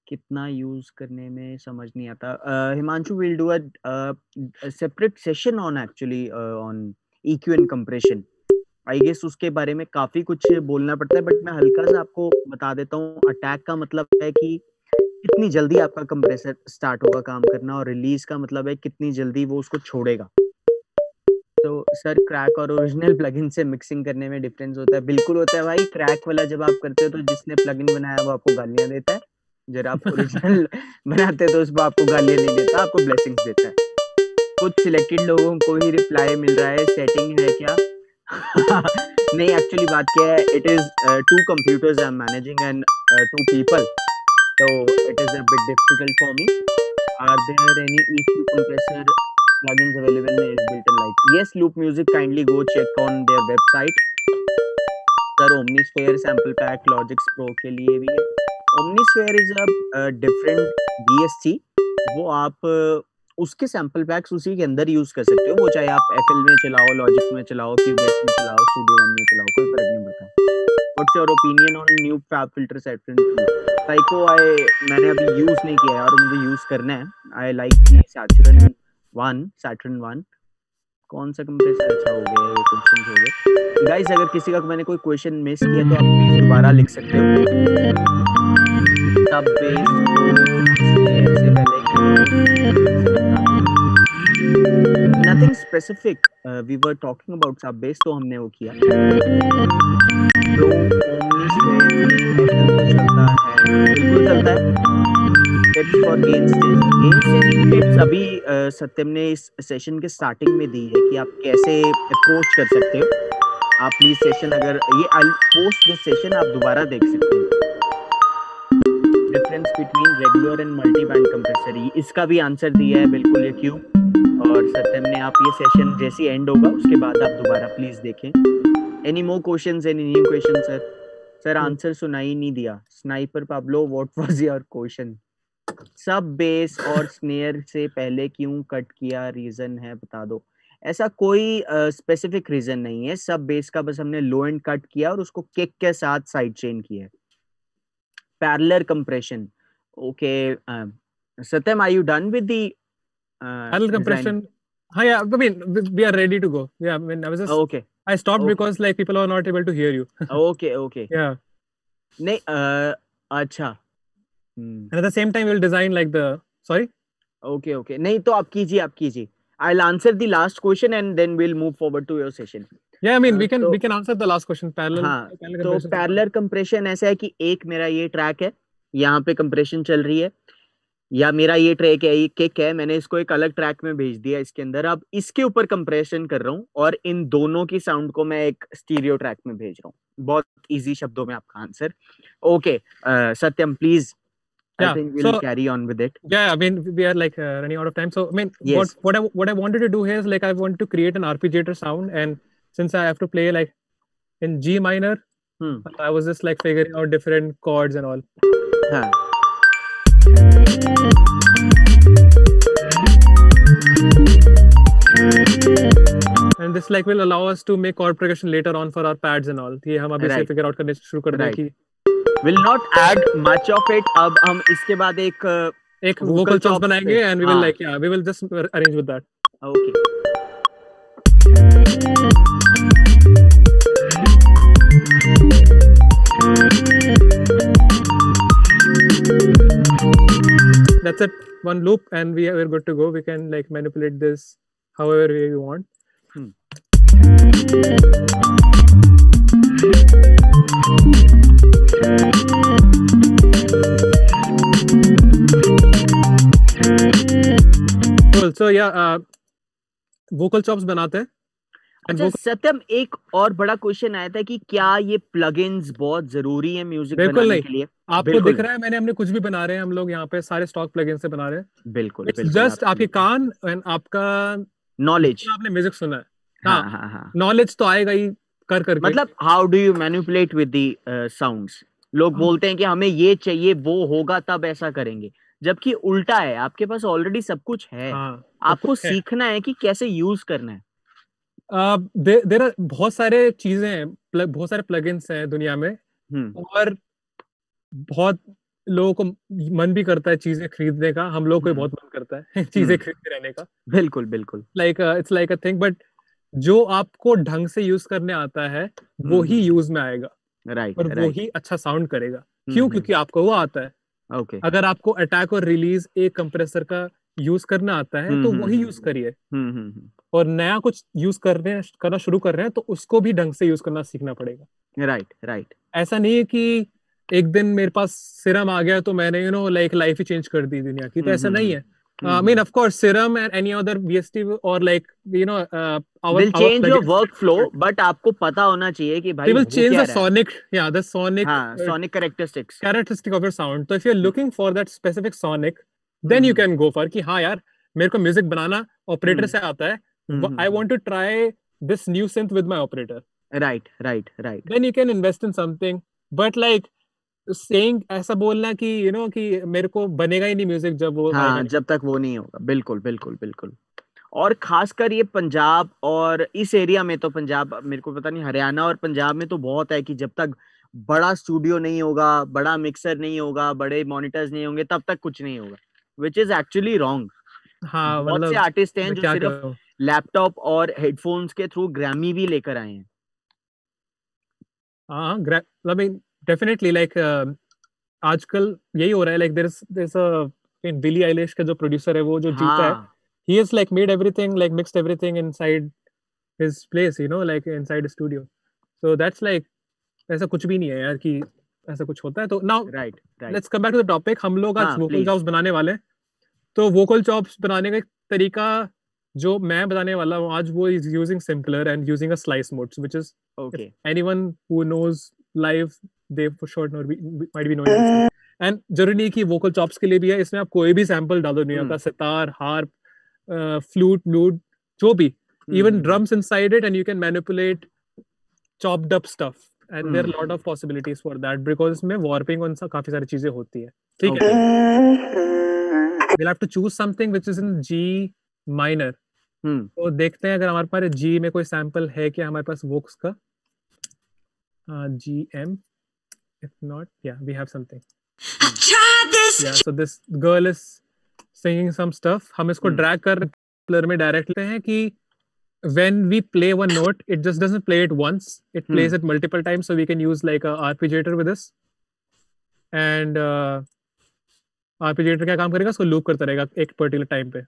कितना यूज करने में समझ नहीं आता। Himanshu will do a separate session on actually on EQ and compression. I guess उसके बारे में काफी कुछ बोलना पड़ता है, बट मैं हल्का सा आपको बता देता हूँ। अटैक का मतलब है कि कितनी जल्दी आपका कंप्रेसर स्टार्ट होगा काम करना, और रिलीज का मतलब है कितनी जल्दी वो उसको छोड़ेगा। तो सर क्रैक और ओरिजिनल प्लगइन से मिक्सिंग करने में डिफरेंस होता है? बिल्कुल होता है भाई। क्रैक वाला जब आप करते हो तो जिसने प्लगइन बनाया वो आपको गालियां देता है, जब आप ओरिजिनल बनाते हो तो उसको आपको गालियां नहीं देता, आपको ब्लेसिंग्स देता है। कुछ सिलेक्टेड लोगों को ही रिप्लाई मिल रहा है, सेटिंग है क्या? नहीं, एक्चुअली बात क्या है, it is 2 computers I am managing and 2 people, so it is a bit difficult for me. Are there any EQ compressor plugins available in Ableton Lite? Yes, Loop Music, kindly go check on their website. Sir, Omnisphere sample pack Logix Pro के लिए भी है। Omnisphere is a different VST। वो आप उसके sample PACS उसी के अंदर यूज कर सकते हो, वो चाहे आप FL में चलाओ, लॉजिक में चलाओ, क्यूबेस में चलाओ, स्टूडियो वन में चलाओ, कोई फर्क नहीं पड़ता। What's your opinion on new FabFilter Saturn 2? Psycho मैंने अभी यूज नहीं किया है और मुझे यूज करना है। I like Saturn 1। कौन सा कंप्रेसर अच्छा हो गया? ये क्वेश्चन हो गए गाइस। अगर किसी का मैंने कोई क्वेश्चन मिस किया तो आप प्लीज दोबारा लिख सकते हो। सब बेस से nothing specific, we were talking about sub bass, तो हमने वो किया। तो चलता है, बिल्कुल चलता है। Tips for gain staging tips अभी सत्यम ने इस सेशन के स्टार्टिंग में दी है कि आप कैसे अप्रोच कर सकते हो। आप प्लीज सेशन, अगर ये आई पोस्ट दिस सेशन, आप दोबारा देख सकते हो। Difference between regular and multiband compressor, इसका भी आंसर दिया है बिल्कुल, ये क्यों। और सत्यम ने, आप ये सेशन जैसे एंड होगा उसके बाद आप दोबारा प्लीज देखें। Any more questions, any new question sir? Sir answer सुनाई नहीं दिया। Sniper Pablo, what was your question? Sub bass और स्नेयर से पहले क्यों कट किया, रीजन है बता दो। ऐसा कोई स्पेसिफिक रीजन नहीं है। सब बेस का बस हमने लो एंड कट किया और उसको किक के साथ साइड चेन किया है। Parallel compression, okay. Satyam, are you done with the parallel compression? Yeah, I mean, we are ready to go. Yeah, I mean, I was just okay. I stopped Okay. because like people are not able to hear you. Okay. Yeah. नहीं, अच्छा। And at the same time, we'll design like the sorry. Okay. नहीं तो आप कीजिए. I'll answer the last question and then we'll move forward to your session. Yeah, I mean, we can answer the last question. Parallel. हाँ, तो parallel compression ऐसा है कि एक मेरा ये ट्रैक है, यहाँ पे कंप्रेशन चल रही है, या मेरा ये ट्रैक है, ये किक है, मैंने इसको एक अलग ट्रैक में भेज दिया इसके अंदर, अब इसके ऊपर कंप्रेशन कर रहा हूँ और इन दोनों की साउंड को मैं एक स्टीरियो ट्रैक में भेज रहा हूँ। बहुत इजी शब्दों में आपका answer. Okay Satyam, please. I think we'll carry on with it. Yeah, I mean, we are like running out of time. So I mean, yes. what I wanted to do here is like I want to create an arpeggiator sound, and since I have to play like in G minor, I was just like figuring out different chords and all. And this like will allow us to make chord progression later on for our pads and all. ये हम अभी से figure out करने शुरू कर दें कि will not add much of it. अब हम इसके बाद एक vocal chops बनाएंगे and we will like we will just arrange with that. Okay. That's it. One loop and we're good to go. We can like manipulate this however we want. Cool. So yeah, vocal chops बनाते हैं। अच्छा सत्यम, एक और बड़ा question आया था कि क्या ये प्लगइन्स बहुत जरूरी है म्यूजिक बनाने के लिए? आपको दिख रहा है मैंने हमने कुछ भी बना रहे हैं, हम लोग यहाँ पे सारे स्टॉक प्लगइन से बना रहे हैं। बिल्कुल जस्ट आपके कान एंड आपका नॉलेज, आपने म्यूजिक सुना है। हाँ, नॉलेज तो आएगा ही कर करके। मतलब how do you manipulate with the sounds? लोग बोलते हैं कि हमें ये चाहिए, वो होगा तब ऐसा करेंगे, जबकि उल्टा है, आपके पास ऑलरेडी सब कुछ है। आपको सीखना है कि कैसे यूज करना है। देयर आर बहुत सारे चीजें हैं, बहुत सारे प्लगइन्स हैं दुनिया में, और बहुत लोगों को मन भी करता है चीजें खरीदने का, हम लोग को बहुत मन करता है चीजें खरीदते रहने का, बिल्कुल बिल्कुल। Like it's like a thing, but जो आपको ढंग से यूज करने आता है वो ही यूज में आएगा राइट और वो राइट। ही अच्छा साउंड करेगा। क्यों? क्योंकि आपको वो आता है। ओके। अगर आपको अटैक और रिलीज एक कंप्रेसर का यूज करना आता है तो वही यूज करिए, और नया कुछ यूज करना शुरू कर रहे हैं तो उसको भी ढंग से यूज करना सीखना पड़ेगा। Right right. ऐसा नहीं है कि एक दिन मेरे पास सिरम आ गया तो मैंने लाइक लाइफ ही चेंज कर दी दुनिया की, तो ऐसा नहीं है। I mean, of course, Serum and any other VST or like will change your workflow, but आपको पता होना चाहिए कि भाई they will हो change क्या the रहा है। sonic, yeah, the sonic, हाँ, sonic characteristic of your sound. So if you're looking for that specific sonic, then you can go for कि हाँ यार मेरे को म्यूजिक बनाना ऑपरेटर से आता है, I want to try this new synth with my operator. Right, right, right. Then you can invest in something, but like saying ऐसा बोलना कि कि मेरे को बनेगा ही नहीं म्यूजिक जब वो हाँ, आएगा, जब तक वो नहीं होगा। बिल्कुल बिल्कुल बिल्कुल। और खासकर ये पंजाब और इस एरिया में, तो पंजाब मेरे को पता नहीं, हरियाणा और पंजाब में तो बहुत है कि जब तक बड़ा स्टूडियो नहीं होगा, बड़ा मिक्सर नहीं होगा, बड़े मॉनिटर्स नहीं होंगे, तब तक कुछ नहीं होगा, विच इज एक्चुअली रॉन्ग। हाँ, बहुत से आर्टिस्ट हैं जो क्या सिर्फ करूं? लैपटॉप और हेडफोन्स के थ्रू ग्रैमी भी लेकर आए हैं। हाँ, I mean, definitely like आजकल यही हो रहा है, like there's a Billie Eilish का जो प्रोड्यूसर है वो जो जीता है, he has like made everything, like mixed everything inside his place, like inside the studio. So that's like ऐसा कुछ भी नहीं है यार कि ऐसा कुछ होता है। तो now right right. let's come back to the topic। हम लोग आज वोकल चॉप्स बनाने वाले हैं, तो वोकल चॉप्स बनाने का एक तरीका जो मैं बताने वाला हूँ आज, वो is using simpler and using a slice mode, which is okay. Anyone who knows live, they for sure might be knowing this. And जरूरी नहीं कि वोकल चॉप्स के लिए भी है, इसमें आप कोई भी सैंपल डाल दो दुनिया का, सितार, हार्प, फ्लूट, जो भी, even drums inside it, and you can manipulate chopped up stuff, and there are a lot of possibilities for that because इसमें warping और काफी सारी चीजें होती है। ठीक है, we'll have to choose something which is in G minor। तो देखते हैं अगर हमारे पास G में कोई सैंपल है क्या हमारे पास वोक्स का। G M, if not, yeah, we have something। Yeah, so this girl is singing some stuff। हम इसको ड्रैग कर प्लेयर में डायरेक्ट लेते हैं कि when we play one note, it just doesn't play it once, it plays it multiple times, so we can use like a arpeggiator with this। and arpeggiator क्या काम करेगा, उसको लूप करता रहेगा एक पर्टिकुलर टाइम पे।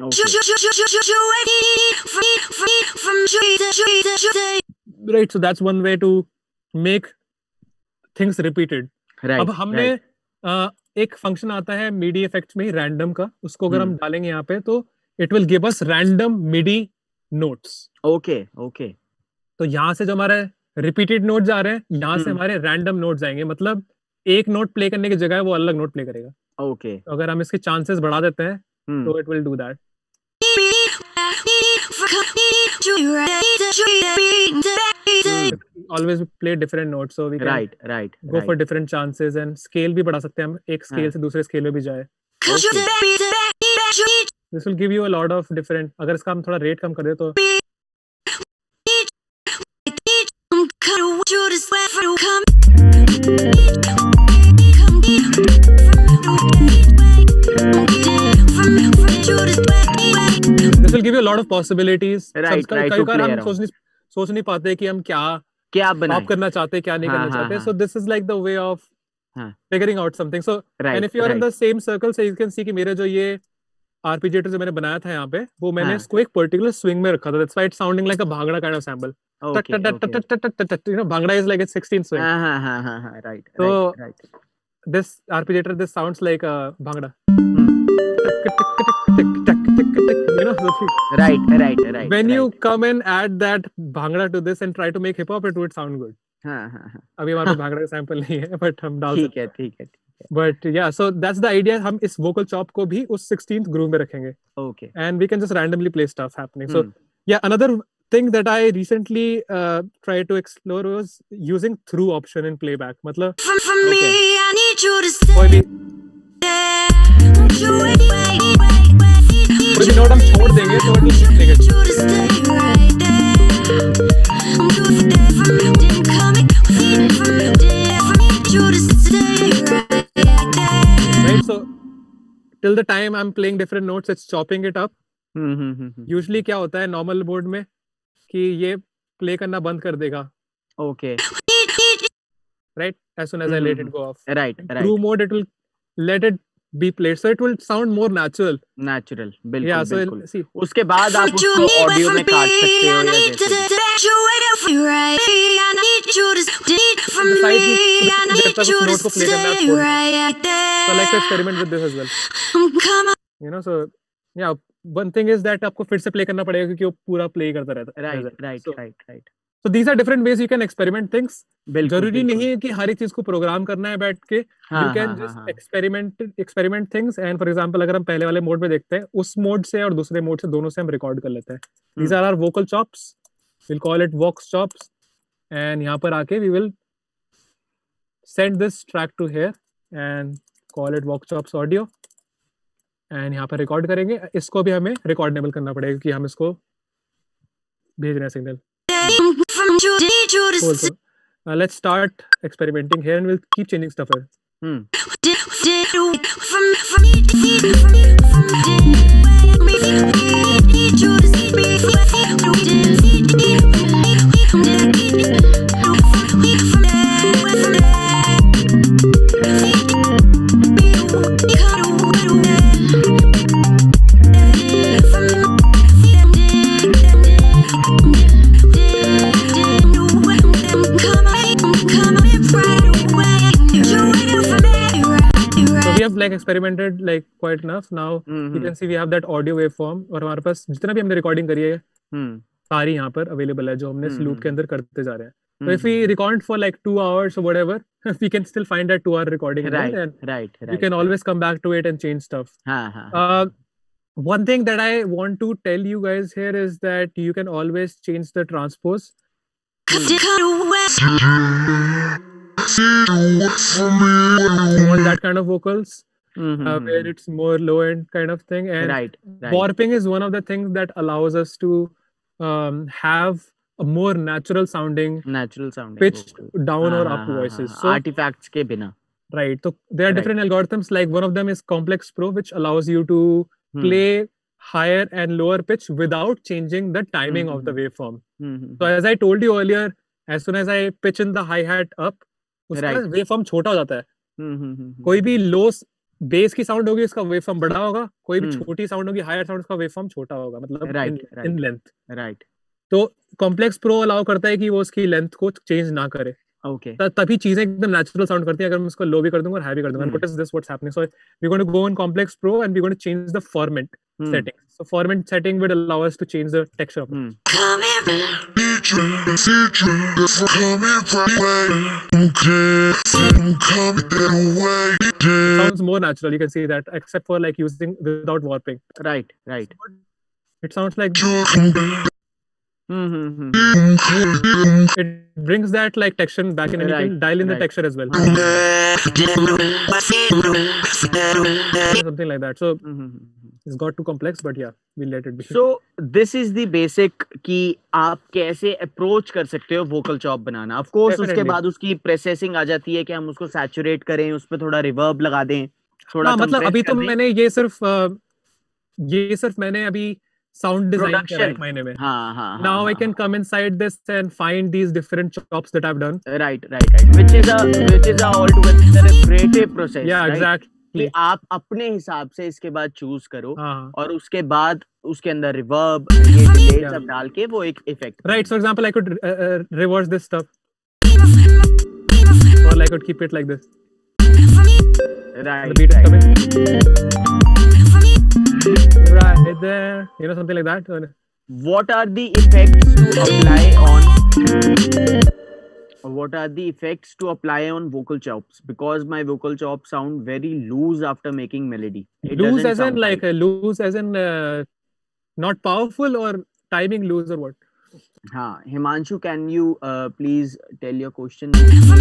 Right, so that's one way to make things repeated। right, अब हमने एक फंक्शन आता है मिडी इफेक्ट्स में रैंडम का, उसको अगर हम डालेंगे यहाँ पे तो it will give us random MIDI notes. Okay okay. तो यहाँ से जो हमारे रिपीटेड नोट्स आ रहे हैं, यहाँ से हमारे रैंडम नोट्स आएंगे, मतलब एक नोट प्ले करने की जगह वो अलग नोट प्ले करेगा। ओके। तो अगर हम इसके चांसेस बढ़ा देते हैं तो it will do that. Always play different notes, so we can go for different chances, and scale भी बढ़ा सकते हैं हम, एक scale से दूसरे scale में भी जाए। This will give you a lot of different, अगर इसका हम थोड़ा rate कम कर दे तो this will give you a lot of possibilities। कई बार हम सोच नहीं पाते कि हम क्या आप करना चाहते हैं, क्या नहीं करना चाहते। So this is like the way of figuring out something। So and if you are in the same circle, so you can see कि मेरे जो ये arpeggiator जो मैंने बनाया था यहाँ पे, वो मैंने इसको एक particular swing में रखा था। That's why it's sounding like a bhangra kind of sample। Bhangra is like a 16 swing। Right। So this arpeggiator, this sounds like a bhangra। Right। When you come and add that bhangra to this and try to make hip hop, it would sound good। अभी हमारे पास भांगड़ा का sample नहीं है, but हम डाल सकते हैं। ठीक है। But yeah, so that's the idea। हम इस vocal chop को भी उस 16th groove में रखेंगे। Okay। And we can just randomly play stuff happening। So yeah, another thing that I recently tried to explore was using through option in playback। मतलब कोई भी नोट हम छोड़ देंगे तो it will keep playing it। the time I'm playing different notes, it's chopping it up. Usually क्या होता है normal mode में कि ये play करना बंद कर देगा. Okay. Right? As soon as I let it go off. Right. True mode, it will let it be played, so it will sound more natural. Natural, बिल्कुल. Yeah, so बिल्कुल. see. उसके बाद आप उसको ऑडियो में काट सकते हो या जैसे. So I like to experiment with this as well. You know, so yeah, one thing is that आपको फिर से play करना पड़ेगा क्योंकि वो पूरा play करता रहता है. Right. So these are different ways you can experiment things. जरूरी नहीं है कि हर एक चीज को प्रोग्राम करना है बैठ के. You can just experiment things. And for example, अगर हम पहले वाले मोड में देखते हैं, उस मोड से और दूसरे मोड से दोनों से हम रिकॉर्ड कर लेते हैं. These are our vocal chops. We'll call it vox chops. And यहाँ पर आके we will send this track to here and call it vox chops audio. And यहाँ पर रिकॉर्ड करेंगे. इसको भी हमें रिकॉर्डेबल करना पड़ेगा क्योंकि हम इसको भेज रहे हैं signal. Cool. So, let's start experimenting here and we'll keep changing stuff here. We have like experimented like quite enough. Now you can see we have that audio waveform और हमारे पास जितना भी हमने recording करी है सारी यहाँ पर available है जो हमने इस loop के अंदर करते जा रहे हैं. So if we record for like 2 hours or whatever, we can still find that 2 hour recording. Right. You can always come back to it and change stuff. One thing that I want to tell you guys here is that you can always change the transpose. All that kind of vocals where it's more low end kind of thing, and warping is one of the things that allows us to have a more natural sounding pitched vocal. Down or up voices. So artifacts ke bina. Right. So there are different algorithms. Like one of them is Complex Pro, which allows you to play higher and lower pitch without changing the timing of the waveform. So as I told you earlier, as soon as I pitch in the hi-hat up, उसका waveform छोटा हो जाता है. कोई भी low bass की sound होगी उसका waveform बड़ा होगा, कोई भी छोटी sound होगी higher sound उसका waveform छोटा होगा, मतलब in length. Right. तो Complex Pro allow करता है कि वो उसकी length को change ना करे. Okay. तभी चीजें एकदम natural sound करती हैं अगर मैं उसको low भी कर दूंगा और high भी कर दूंगा. And what is this? What's happening? So we're going to go in Complex Pro and we're going to change the format settings. So format setting would allow us to change the texture of it. It sounds more natural. You can see that, except for like using without warping. Right. It sounds like. It brings that like texture back in, and you can dial in the texture as well. Something like that. So it's got too complex, but yeah, we'll let it be. So this is the basic कि आप कैसे approach कर सकते हो vocal chop banana. Of course उसके बाद उसकी processing आ जाती है कि हम उसको saturate करें, उस पे थोड़ा reverb लगा दें, थोड़ा मतलब अभी तो मैंने ये सिर्फ मैंने अभी sound design करा एक महीने में. Now I can come inside this and find these different chops that I've done. Right. Which is a altogether a creative process. Yeah, right? Exactly. कि आप अपने हिसाब से इसके बाद चूज करो और उसके बाद उसके अंदर रिवर्ब ये डिले सब डाल के वो एक effect. Right. For example, I could reverse this stuff, or I could keep it like this. Right. The beat is coming. Right there, you know, something like that. What are the effects to apply on vocal chops? Because my vocal chops sound very loose after making melody. Loose as in like loose as in not powerful, or timing loose, or what? Himanshu, can you please tell your question?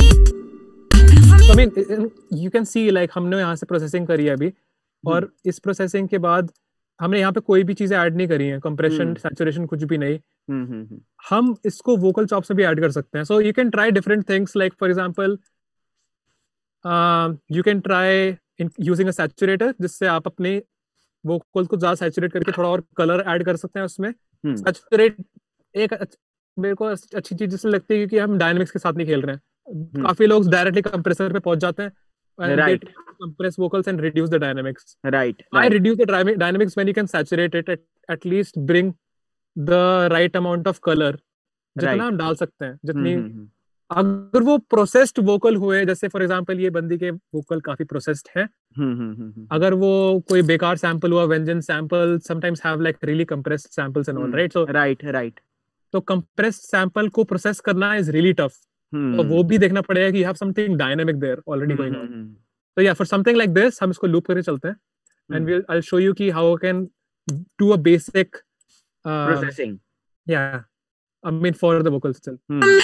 I mean, you can see like हमने यहाँ से processing करी है अभी, और इस processing के बाद हमने यहाँ पे कोई भी चीजें ऐड नहीं करी हैं, compression, saturation कुछ भी नहीं. हम इसको vocal chops में भी ऐड कर सकते हैं. So you can try different things, like for example, you can try using a saturator, जिससे आप अपने वोकल्स को ज्यादा सैचुरेट करके थोड़ा और कलर ऐड कर सकते हैं उसमें। सैचुरेट एक मेरे को अच्छी चीज इसलिए लगती है क्योंकि हम डायनेमिक्स के साथ नहीं खेल रहे हैं। काफी लोग डायरेक्टली कंप्रेसर पे पहुंच जाते हैं and they try to compress vocals and reduce the dynamics. I reduce the dynamics when you can saturate it, at least bring the right amount of color, जितना हम डाल सकते हैं, जितनी अगर वो प्रोसेस्ड वोकल हुए, जैसे फॉर एग्जांपल ये बंदी के वोकल काफी प्रोसेस्ड है, अगर वो कोई बेकार सैंपल हुआ, Vengeance sample sometimes have like really compressed samples and all, right? So right तो कंप्रेस्ड सैंपल को प्रोसेस करना इज रियली टफ। तो वो भी देखना पड़ेगा कि you have something dynamic there already going on. So yeah, for something like this हम इसको loop करके चलते हैं, and I'll show you कि how I can do a basic processing. Yeah, I mean for the vocals itself.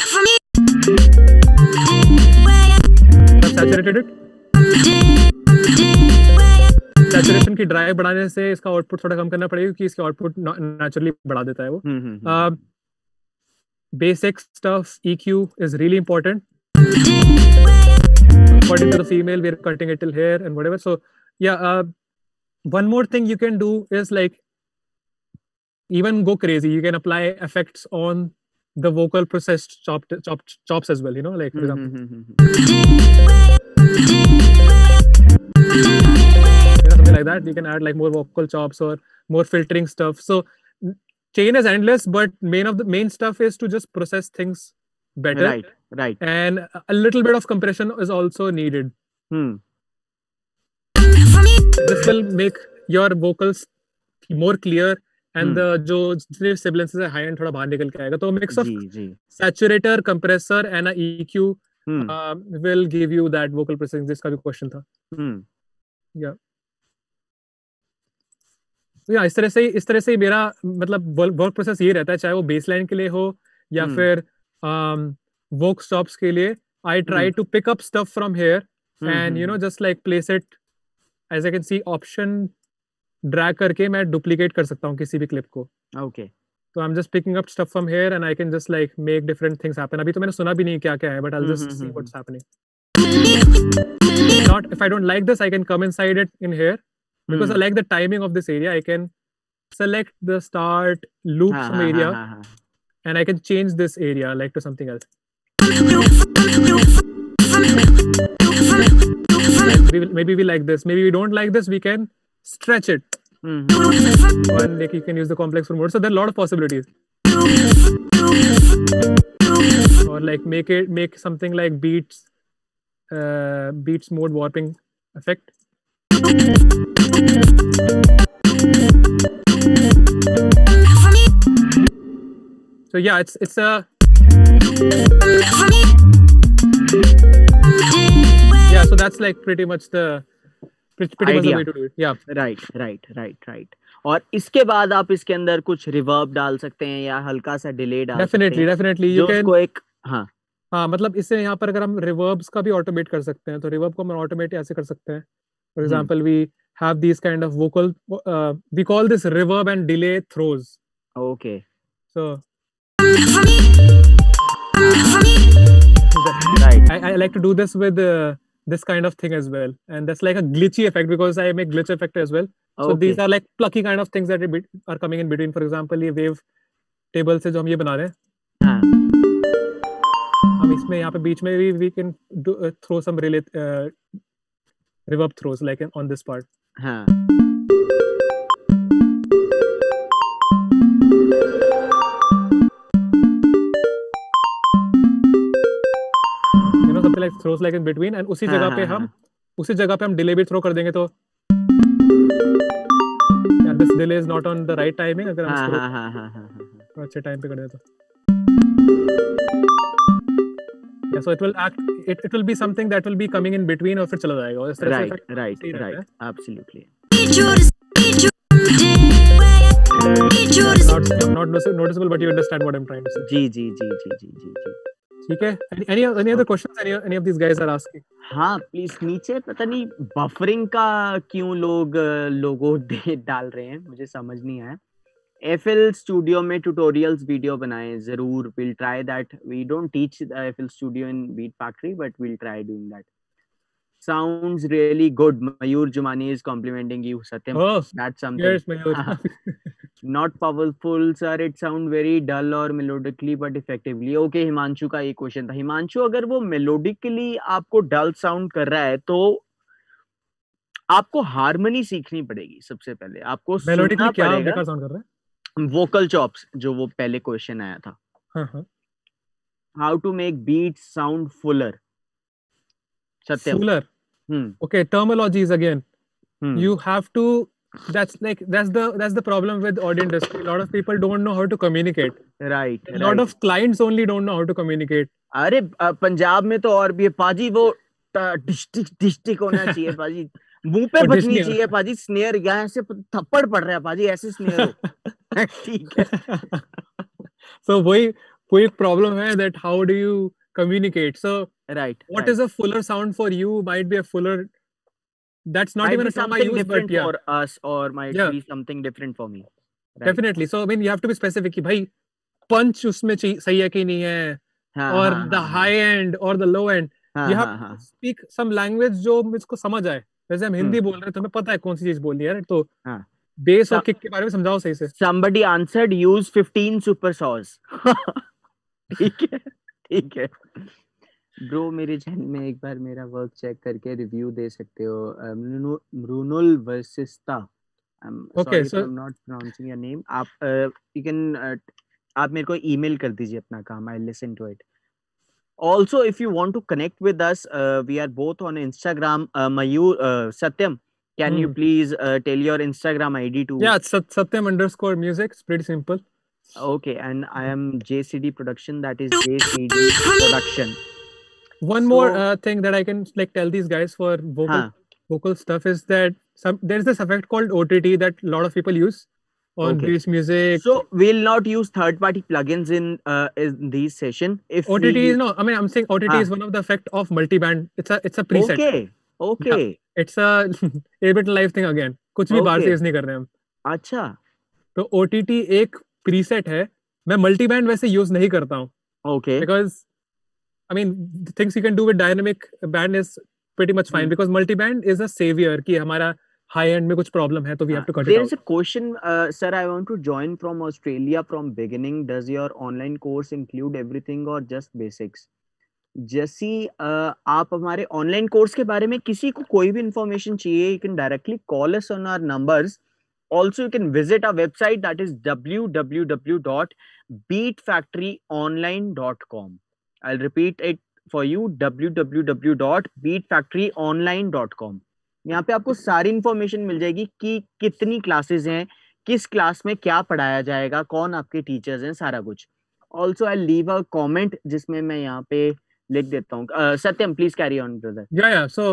I've saturated it. Saturation की drive बढ़ाने से इसका आउटपुट थोड़ा कम करना पड़ेगा क्योंकि इसका आउटपुट नेचुरली बढ़ा देता है वो। Basic stuff, EQ is really important. According to the female, we're cutting it till here and whatever. So yeah, one more thing you can do is like even go crazy. You can apply effects on the vocal processed chops as well, you know, like for example, something like that. You can add like more vocal chops or more filtering stuff. So chain is endless, but main stuff is to just process things better. Right. And a little bit of compression is also needed. This will make your vocals more clear and the जो sibilances है high end थोड़ा बाहर निकल के आएगा। तो mix of saturator, compressor and a EQ will give you that vocal processing, जिसका भी question था। Yeah. या इस तरह से मेरा मतलब वर्क प्रोसेस ये रहता है, चाहे वो बेसलाइन के लिए हो या फिर वोक स्टॉप्स के लिए। I try to pick up stuff from here and you know just like place it as I can see, option drag करके मैं डुप्लीकेट कर सकता हूँ किसी भी क्लिप को। ओके, तो I am just picking up stuff from here and I can just like make different things happen. अभी तो मैंने सुना भी नहीं क्या क्या है, but I will just see what's happening. Not if I don't like this, I can come inside it in here. Because I like the timing of this area, I can select the start loop some area and I can change this area like to something else. Maybe we like this, maybe we don't like this, we can stretch it. And like you can use the complex for mode. So there are a lot of possibilities. Or like make something like beats mode warping effect. So yeah, it's a yeah. So that's like pretty much the way to do it. Yeah. Right. और इसके बाद आप इसके अंदर कुछ reverb डाल सकते हैं या हल्का सा डिले डाल सकते हैं। Definitely you can एक हाँ मतलब इससे यहाँ पर अगर हम रिवर्ब्स का भी ऑटोमेट कर सकते हैं, तो रिवर्ब को हम ऑटोमेट ऐसे कर सकते हैं। For example, we have these kind of vocal, we call this reverb and delay throws. Okay. So, right. I like to do this with this kind of thing as well. And that's like a glitchy effect because I make glitch effect as well. So these are like plucky kind of things that are coming in between. For example, ये wave table से जो हम ये बना रहे हैं, हम इसमें यहाँ पे बीच में भी we can throw some reverb throws like on this part. You know, something like throws like in between, and उसी जगह पे हम delay भी throw कर देंगे तो yeah, this delay is not on the right timing. अगर हम इसको अच्छे टाइम पे कर दें तो yeah, so it will act, it will be something that will be coming in between और फिर चला जाएगा और इस तरह से right absolutely not noticeable, but you understand what I'm trying to say. जी ठीक है। any other questions any of these guys are asking? हाँ प्लीज, नीचे पता नहीं बफरिंग का क्यों लोगो डाल रहे हैं, मुझे समझ नहीं आया। FL Studio में tutorials वीडियो बनाएं जरूर, we'll try that. We don't teach the FL Studio in Beat Factory, but we'll try doing that. Sounds really good. Mayur Jumani is complimenting you, Satyam. Oh, That's something. yes, Mayur. Not powerful, sir. It sound very dull or melodically, but effectively. Okay, Himanshu का ये question था. हिमांशु, अगर वो melodically आपको dull sound कर रहा है, तो आपको हारमोनी सीखनी पड़ेगी. सबसे पहले आपको मेलोडिकली सुनना क्या पड़ेगा. बेकार साउंड कर रहा है? वोकल चॉप्स, जो वो पहले क्वेश्चन आया था. हाँ. How to make beats sound fuller. Satyam. Fuller. Okay, terminologies again. You have to. That's the problem with audio industry. A lot of people don't know how to communicate. Right. A lot of clients only don't know how to communicate. अरे पंजाब में तो और भी है पाजी, वो district होना चाहिए पाजी, मुंह पे बजनी चाहिए पाजी स्नेयर. यहाँ से थप्पड़ पड़ रहा है पाजी, ऐसे स्नेयर हो. ठीक है. So वही problem है that how do you communicate? So right. What is a fuller sound for you might be a fuller. That's not even a term I use, but yeah. For us, or might be something different for me. Right. Definitely. So I mean, you have to be specific कि भाई punch उसमें सही है कि नहीं है, or the high end or the low end. You have to speak some language जो मुझको समझ आए. जैसे हम हिंदी बोल रहे हैं, तुम्हें पता है कौन सी चीज बोलनी है, तो बेस और किक के बारे में समझाओ सही से. Somebody answered use 15 super saws. ठीक है. ब्रो, मेरे चैनल में एक बार मेरा वर्क चेक करके रिव्यू दे सकते हो. मृनुल वर्सिस्ता. Okay, so I'm not pronouncing your name. आप you can आप मेरे को ईमेल कर दीजिए अपना काम. I'll listen to it. Also, if you want to connect with us, we are both on Instagram. Mayur, Satyam, can you please tell your Instagram ID to? Yeah, it's Satyam_music. It's pretty simple. Okay, and I am JCD Production. That is JCD Production. One more thing that I can like tell these guys for vocal stuff is that there's this effect called OTT that a lot of people use on Bass Music. So we'll not use third-party plugins in these session. If OTT is no, I mean I'm saying OTT is one of the effect of multiband. It's a preset. Okay. Yeah, it's a Ableton Live thing again. कुछ भी बाहर से use नहीं कर रहे हम. अच्छा. तो OTT एक preset है. मैं multiband वैसे यूज नहीं करता हूँ. Okay. Because I mean, the things you can do with dynamic band is pretty much fine because multiband is a savior कि हमारा high end में कुछ problem है तो we have to cut it out. There is a question, sir. I want to join from Australia from beginning. Does your online course include everything or just basics? जैसी आप हमारे online course के बारे में किसी को कोई भी इंफॉर्मेशन चाहिए, you can directly call us on our numbers. Also, you can visit our website, that is www.beatfactoryonline.com. I'll repeat it for you, www.beatfactoryonline.com. यहाँ पे आपको सारी इंफॉर्मेशन मिल जाएगी कि कितनी क्लासेस हैं, किस क्लास में क्या पढ़ाया जाएगा, कौन आपके टीचर्स हैं, सारा कुछ. Also I leave a comment जिसमें मैं यहाँ पे लिख देता हूँ. Satyam, please carry on brother. या सो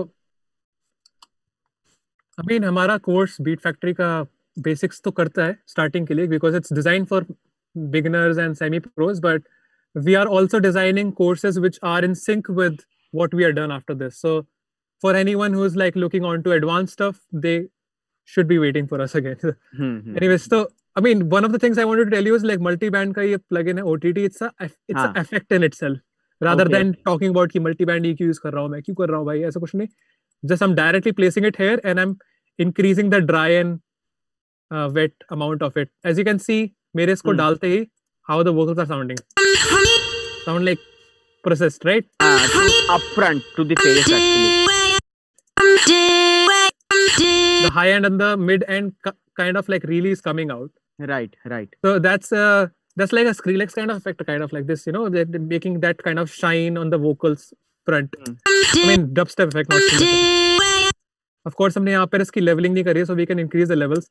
आई मीन हमारा कोर्स बीट फैक्ट्री का बेसिक्स तो करता है स्टार्टिंग के लिए because it's design for beginners and semi pros, but we are also designing courses which are in sync with what we are done after this. So for anyone who is like looking on to advanced stuff, they should be waiting for us again. Anyways, so I mean, one of the things I wanted to tell you is like multiband ka ye plugin hai OTT. It's a effect in itself rather than talking about ki multiband EQ use kar raha hu main, kyun kar raha hu bhai, aisa kuch nahi. Just I'm directly placing it here and I'm increasing the dry and wet amount of it. As you can see, mere isko dalte hi how the vocals are sounding. Sound like processed, right? Upfront to the face actually. The high end and the mid end kind of like really is coming out. Right. So that's like a Skrillex kind of effect, kind of like this, you know, they're making that kind of shine on the vocals front. I mean, dubstep effect, not Skrillex. Of course, हमने यहाँ पर इसकी leveling नहीं करी, so we can increase the levels.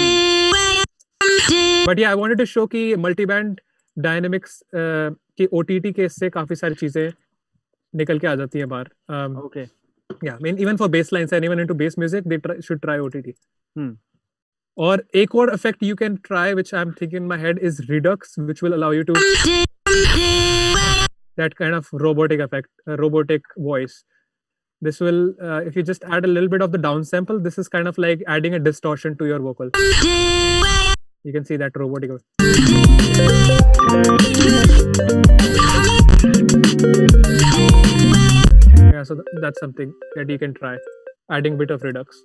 But yeah, I wanted to show कि multiband dynamics की OTT के इससे काफी सारी चीजें निकल के आ जाती हैं बाहर. Okay. Yeah, I mean even for bass lines, anyone into bass music, they should try OTT. और एक और effect you can try, which I'm thinking in my head, is Redux, which will allow you to that kind of robotic effect, robotic voice. This will, if you just add a little bit of the downsample, this is kind of like adding a distortion to your vocal. You can see that robotic. Yeah, so that's something that you can try, adding bit of redux.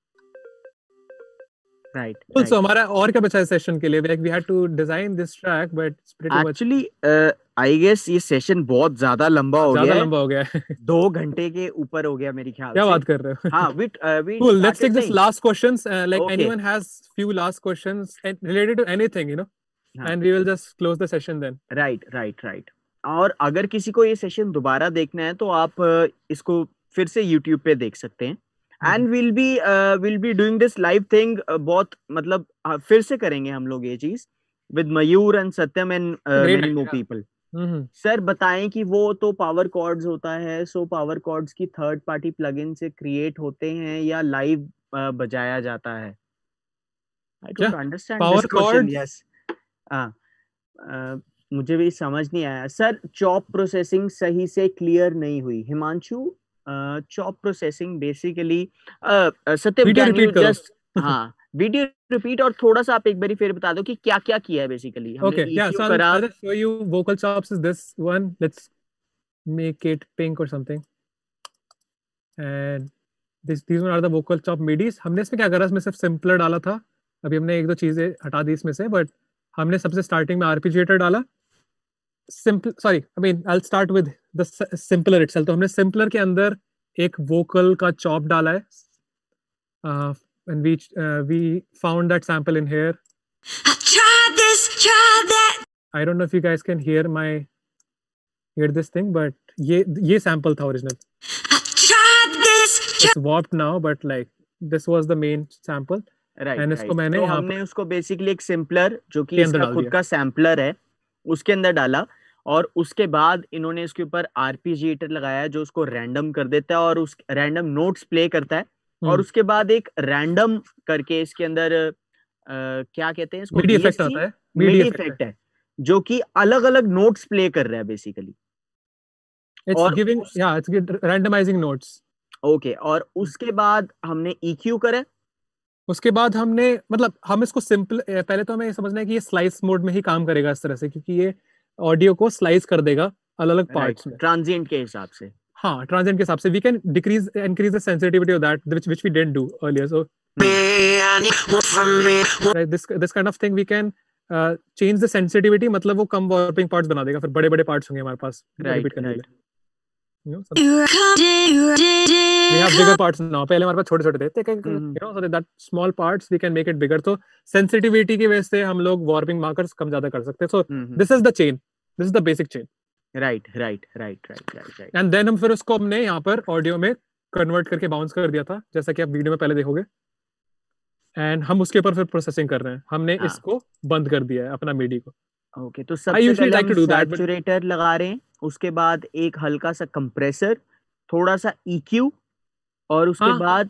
Right. Cool. So हमारा और क्या बचा है session के लिए? Like we had to design this track, but it's pretty much. Actually, I guess ये session बहुत ज्यादा लंबा हो गया है। लंबा हो गया है। 2 घंटे के ऊपर हो गया मेरे ख्याल से। क्या बात कर रहे हो? हाँ, we Cool. Let's take started this last questions. Like Okay. anyone has few last questions related to anything, you know, हाँ, and we will just close the session then. right. और अगर किसी को ये सेशन दोबारा देखना है तो आप इसको फिर से YouTube पे देख सकते हैं। And will be doing this live thing, बहुत मतलब फिर से करेंगे हम लोग ये चीज with Mayur and Satyam and many more people. Sir बताएं कि वो तो पावर कॉर्ड्स होता है, सो पावर कॉर्ड्स की थर्ड पार्टी प्लगइन से क्रिएट होते हैं या लाइव बजाया जाता है? I don't understand this question. Yes, मुझे भी समझ नहीं आया सर। चॉप प्रोसेसिंग सही से क्लियर नहीं हुई Himanshu. Chop processing basically Satyam can you just हाँ वीडियो रिपीट और थोड़ा सा आप एक बारी फिर बता दो कि क्या क्या किया है बेसिकली हमने। Okay, yeah, so I'll just show you vocal chops is this one. Let's make it pink or something. And these one are the vocal chop midis. हमने इसमें क्या करा, इसमें सिर्फ सिंपलर डाला था। अभी हमने एक दो चीजें हटा दी इसमें से, बट हमने सबसे स्टार्टिंग में आरपीजिएटर डाला। Simple sorry I mean I will start with the simpler itself. तो हमने सिंपलर के अंदर एक वोकल का चॉप डाला है। and we found that sample in here. Try that. I don't know if you guys can hear this thing, but ये sample था original. It's warped now, but like this was the main sample. Right. इसको मैंने तो हमने उसको basically एक simpler जो कि इसका खुद का सैम्पलर है उसके अंदर डाला, और उसके बाद इन्होंने इसके ऊपर आरपीजिएटर लगाया जो उसको रैंडम कर देता है और उस रैंडम नोट्स प्ले करता है। और उसके बाद एक रैंडम करके इसके अंदर क्या कहते हैं इसको, मिडी इफेक्ट आता है। मिडी इफेक्ट है जो कि अलग अलग नोट्स प्ले कर रहा है basically. It's randomizing notes. Okay, और उसके बाद हमने EQ करा। उसके बाद हमने मतलब हम इसको सिंपल, पहले तो हमें ये समझना है कि ये स्लाइस मोड में ही काम करेगा इस तरह से, क्योंकि ये ऑडियो को स्लाइस कर देगा अलग अलग पार्ट्स में ट्रांजिएंट के हिसाब से। हाँ, ट्रांजिएंट के हिसाब से we can decrease increase the sensitivity of that which we didn't do earlier. So this kind of thing we can change the sensitivity, मतलब वो कम वार्पिंग पार्ट्स बना देगा, फिर बड़े बड़े पार्ट्स होंगे हमारे पास रिपीट करने के लिए। We have bigger parts now. पहले हमारे पास छोटे छोटे थे, so that small parts we can make it bigger. तो sensitivity की वजह से हम लोग warping markers कम ज्यादा कर सकते हैं। So this is the chain. This is the basic chain. Right. And then हम फिर उसको हमने यहाँ पर ऑडियो में कन्वर्ट करके बाउंस कर दिया था, जैसा कि आप वीडियो में पहले देखोगे। एंड हम उसके ऊपर फिर प्रोसेसिंग कर रहे हैं। हमने इसको बंद कर दिया है अपना मिडी को। ओके, तो सबसे पहले हम सैचुरेटर लगा रहे हैं, उसके बाद एक हल्का सा कंप्रेसर, थोड़ा सा EQ, और उसके बाद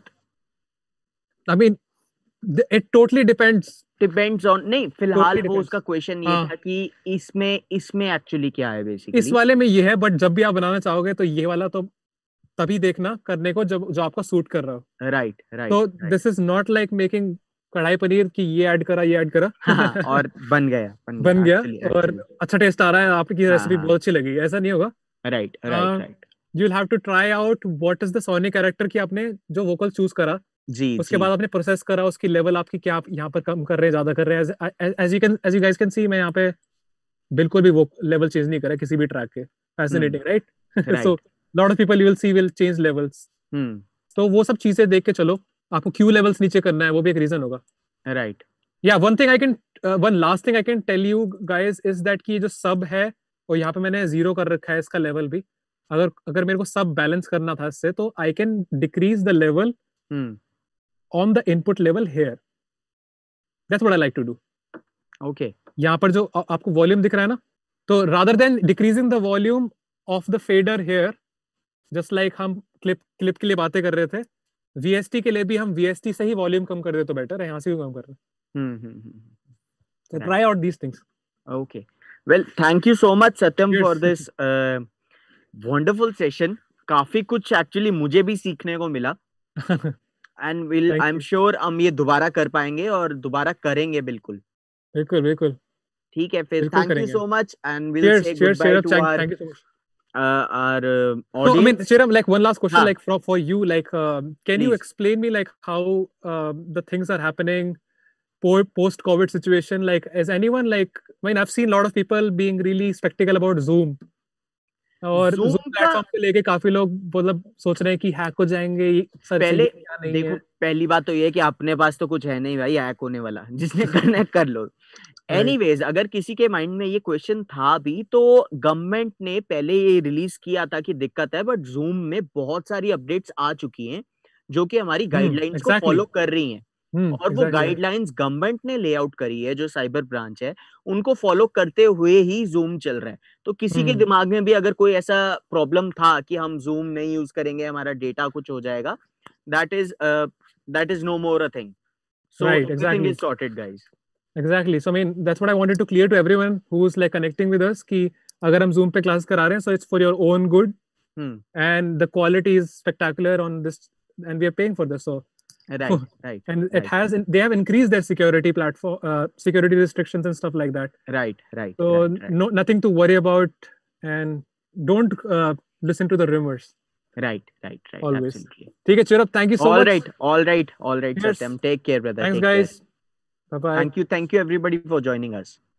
I mean it totally depends on नहीं, फिलहाल वो उसका क्वेश्चन ये था कि इसमें एक्चुअली क्या है बेसिकली। इस वाले में ये है, बट जब भी आप बनाना चाहोगे तो ये वाला तो तभी देखना करने को जब जो आपका सूट कर रहा हो। राइट। तो this is not like making kadai paneer की ये ऐड करा और बन गया और अच्छा टेस्ट आ रहा है, आपकी रेसिपी बहुत अच्छी लगी, ऐसा नहीं होगा। Right. You will have to try out what is the sonic character की आपने जो वोकल चूज करा जी, उसके बाद आपने प्रोसेस करा, उसकी लेवल आपकी क्या आप यहाँ पर कम कर रहे हैं ज्यादा कर रहे हैं। As you guys can see, मैं यहाँ पे बिल्कुल भी वो लेवल चेंज नहीं करा किसी भी ट्रैक के। Fascinating, right? So lot of people you will see will change levels. तो वो सब चीजें देख के चलो, आपको क्यू लेवल्स नीचे करना है, वो भी एक रीजन होगा। राइट। या one last thing I can tell you guys is that कि जो सब है और यहाँ पे मैंने 0 कर रखा है इसका लेवल भी। अगर मेरे को सब बैलेंस करना था इससे, तो I can decrease the level on the input level here. That's what I like to do. Okay, यहाँ पर जो आपको वॉल्यूम दिख रहा है ना, तो rather than decreasing the volume of the fader here, just like हम क्लिप के लिए बातें कर रहे थे, VST के लिए भी हम VST से ही वॉल्यूम कम कर दे तो बेटर है, यहाँ से भी कम कर रहे हैं। So try out these things. Okay. Well, thank you so much Satyam for this wonderful session. काफी कुछ एक्चुअली मुझे भी सीखने को मिला। And I'm sure हम ये दोबारा कर पाएंगे और दोबारा करेंगे बिल्कुल। बिल्कुल। ठीक है, फिर thank you so much and we'll say goodbye to our our No, I audience. mean, Shiram, like one last question, हाँ, like for you, like, can you please. explain me like how the things are happening post-COVID situation? Like, is anyone like, I mean, I've seen a lot of people being really skeptical about Zoom, और Zoom Zoom का platform पे लेके काफी लोग मतलब सोच रहे हैं कि हैक हो जाएंगे, ये सारी चीजें पहले क्या नहीं देखो, है। पहली बात तो ये है कि अपने पास तो कुछ है नहीं भाई हैक होने वाला, जिसने करना है कर लो। राइट। एनीवेज, अगर किसी के माइंड में ये क्वेश्चन था भी तो गवर्नमेंट ने पहले ये रिलीज किया था कि दिक्कत है, बट जूम में बहुत सारी अपडेट्स आ चुकी हैं जो कि हमारी गाइडलाइंस को एग्जैक्टली। फॉलो कर रही हैं। और वो एग्जैक्टली। गाइडलाइंस गवर्नमेंट ने लेआउट करी है, जो साइबर ब्रांच है उनको फॉलो करते हुए ही जूम चल रहा है। तो किसी के दिमाग में भी अगर कोई ऐसा प्रॉब्लम था कि हम जूम नहीं यूज करेंगे, हमारा डेटा कुछ हो जाएगा, that is no more a thing. So right. Everything exactly. Is sorted guys. Exactly. So I mean, that's what I wanted to clear to everyone who's like connecting with us कि अगर हम Zoom पे class करा रहे हैं, so it's for your own good hmm. and the quality is spectacular on this and we are paying for this. So right, right, and it right, has they have increased their security platform security restrictions and stuff like that. Right, right, So right, right, no, nothing to worry about, and don't listen to the rumors right, right, right, always. Absolutely. ठीक है Chirap, thank you so all much. Right, all right, all right Cheers. Satyam, take care brother, Thanks take care. guys. Bye bye. Thank you everybody for joining us.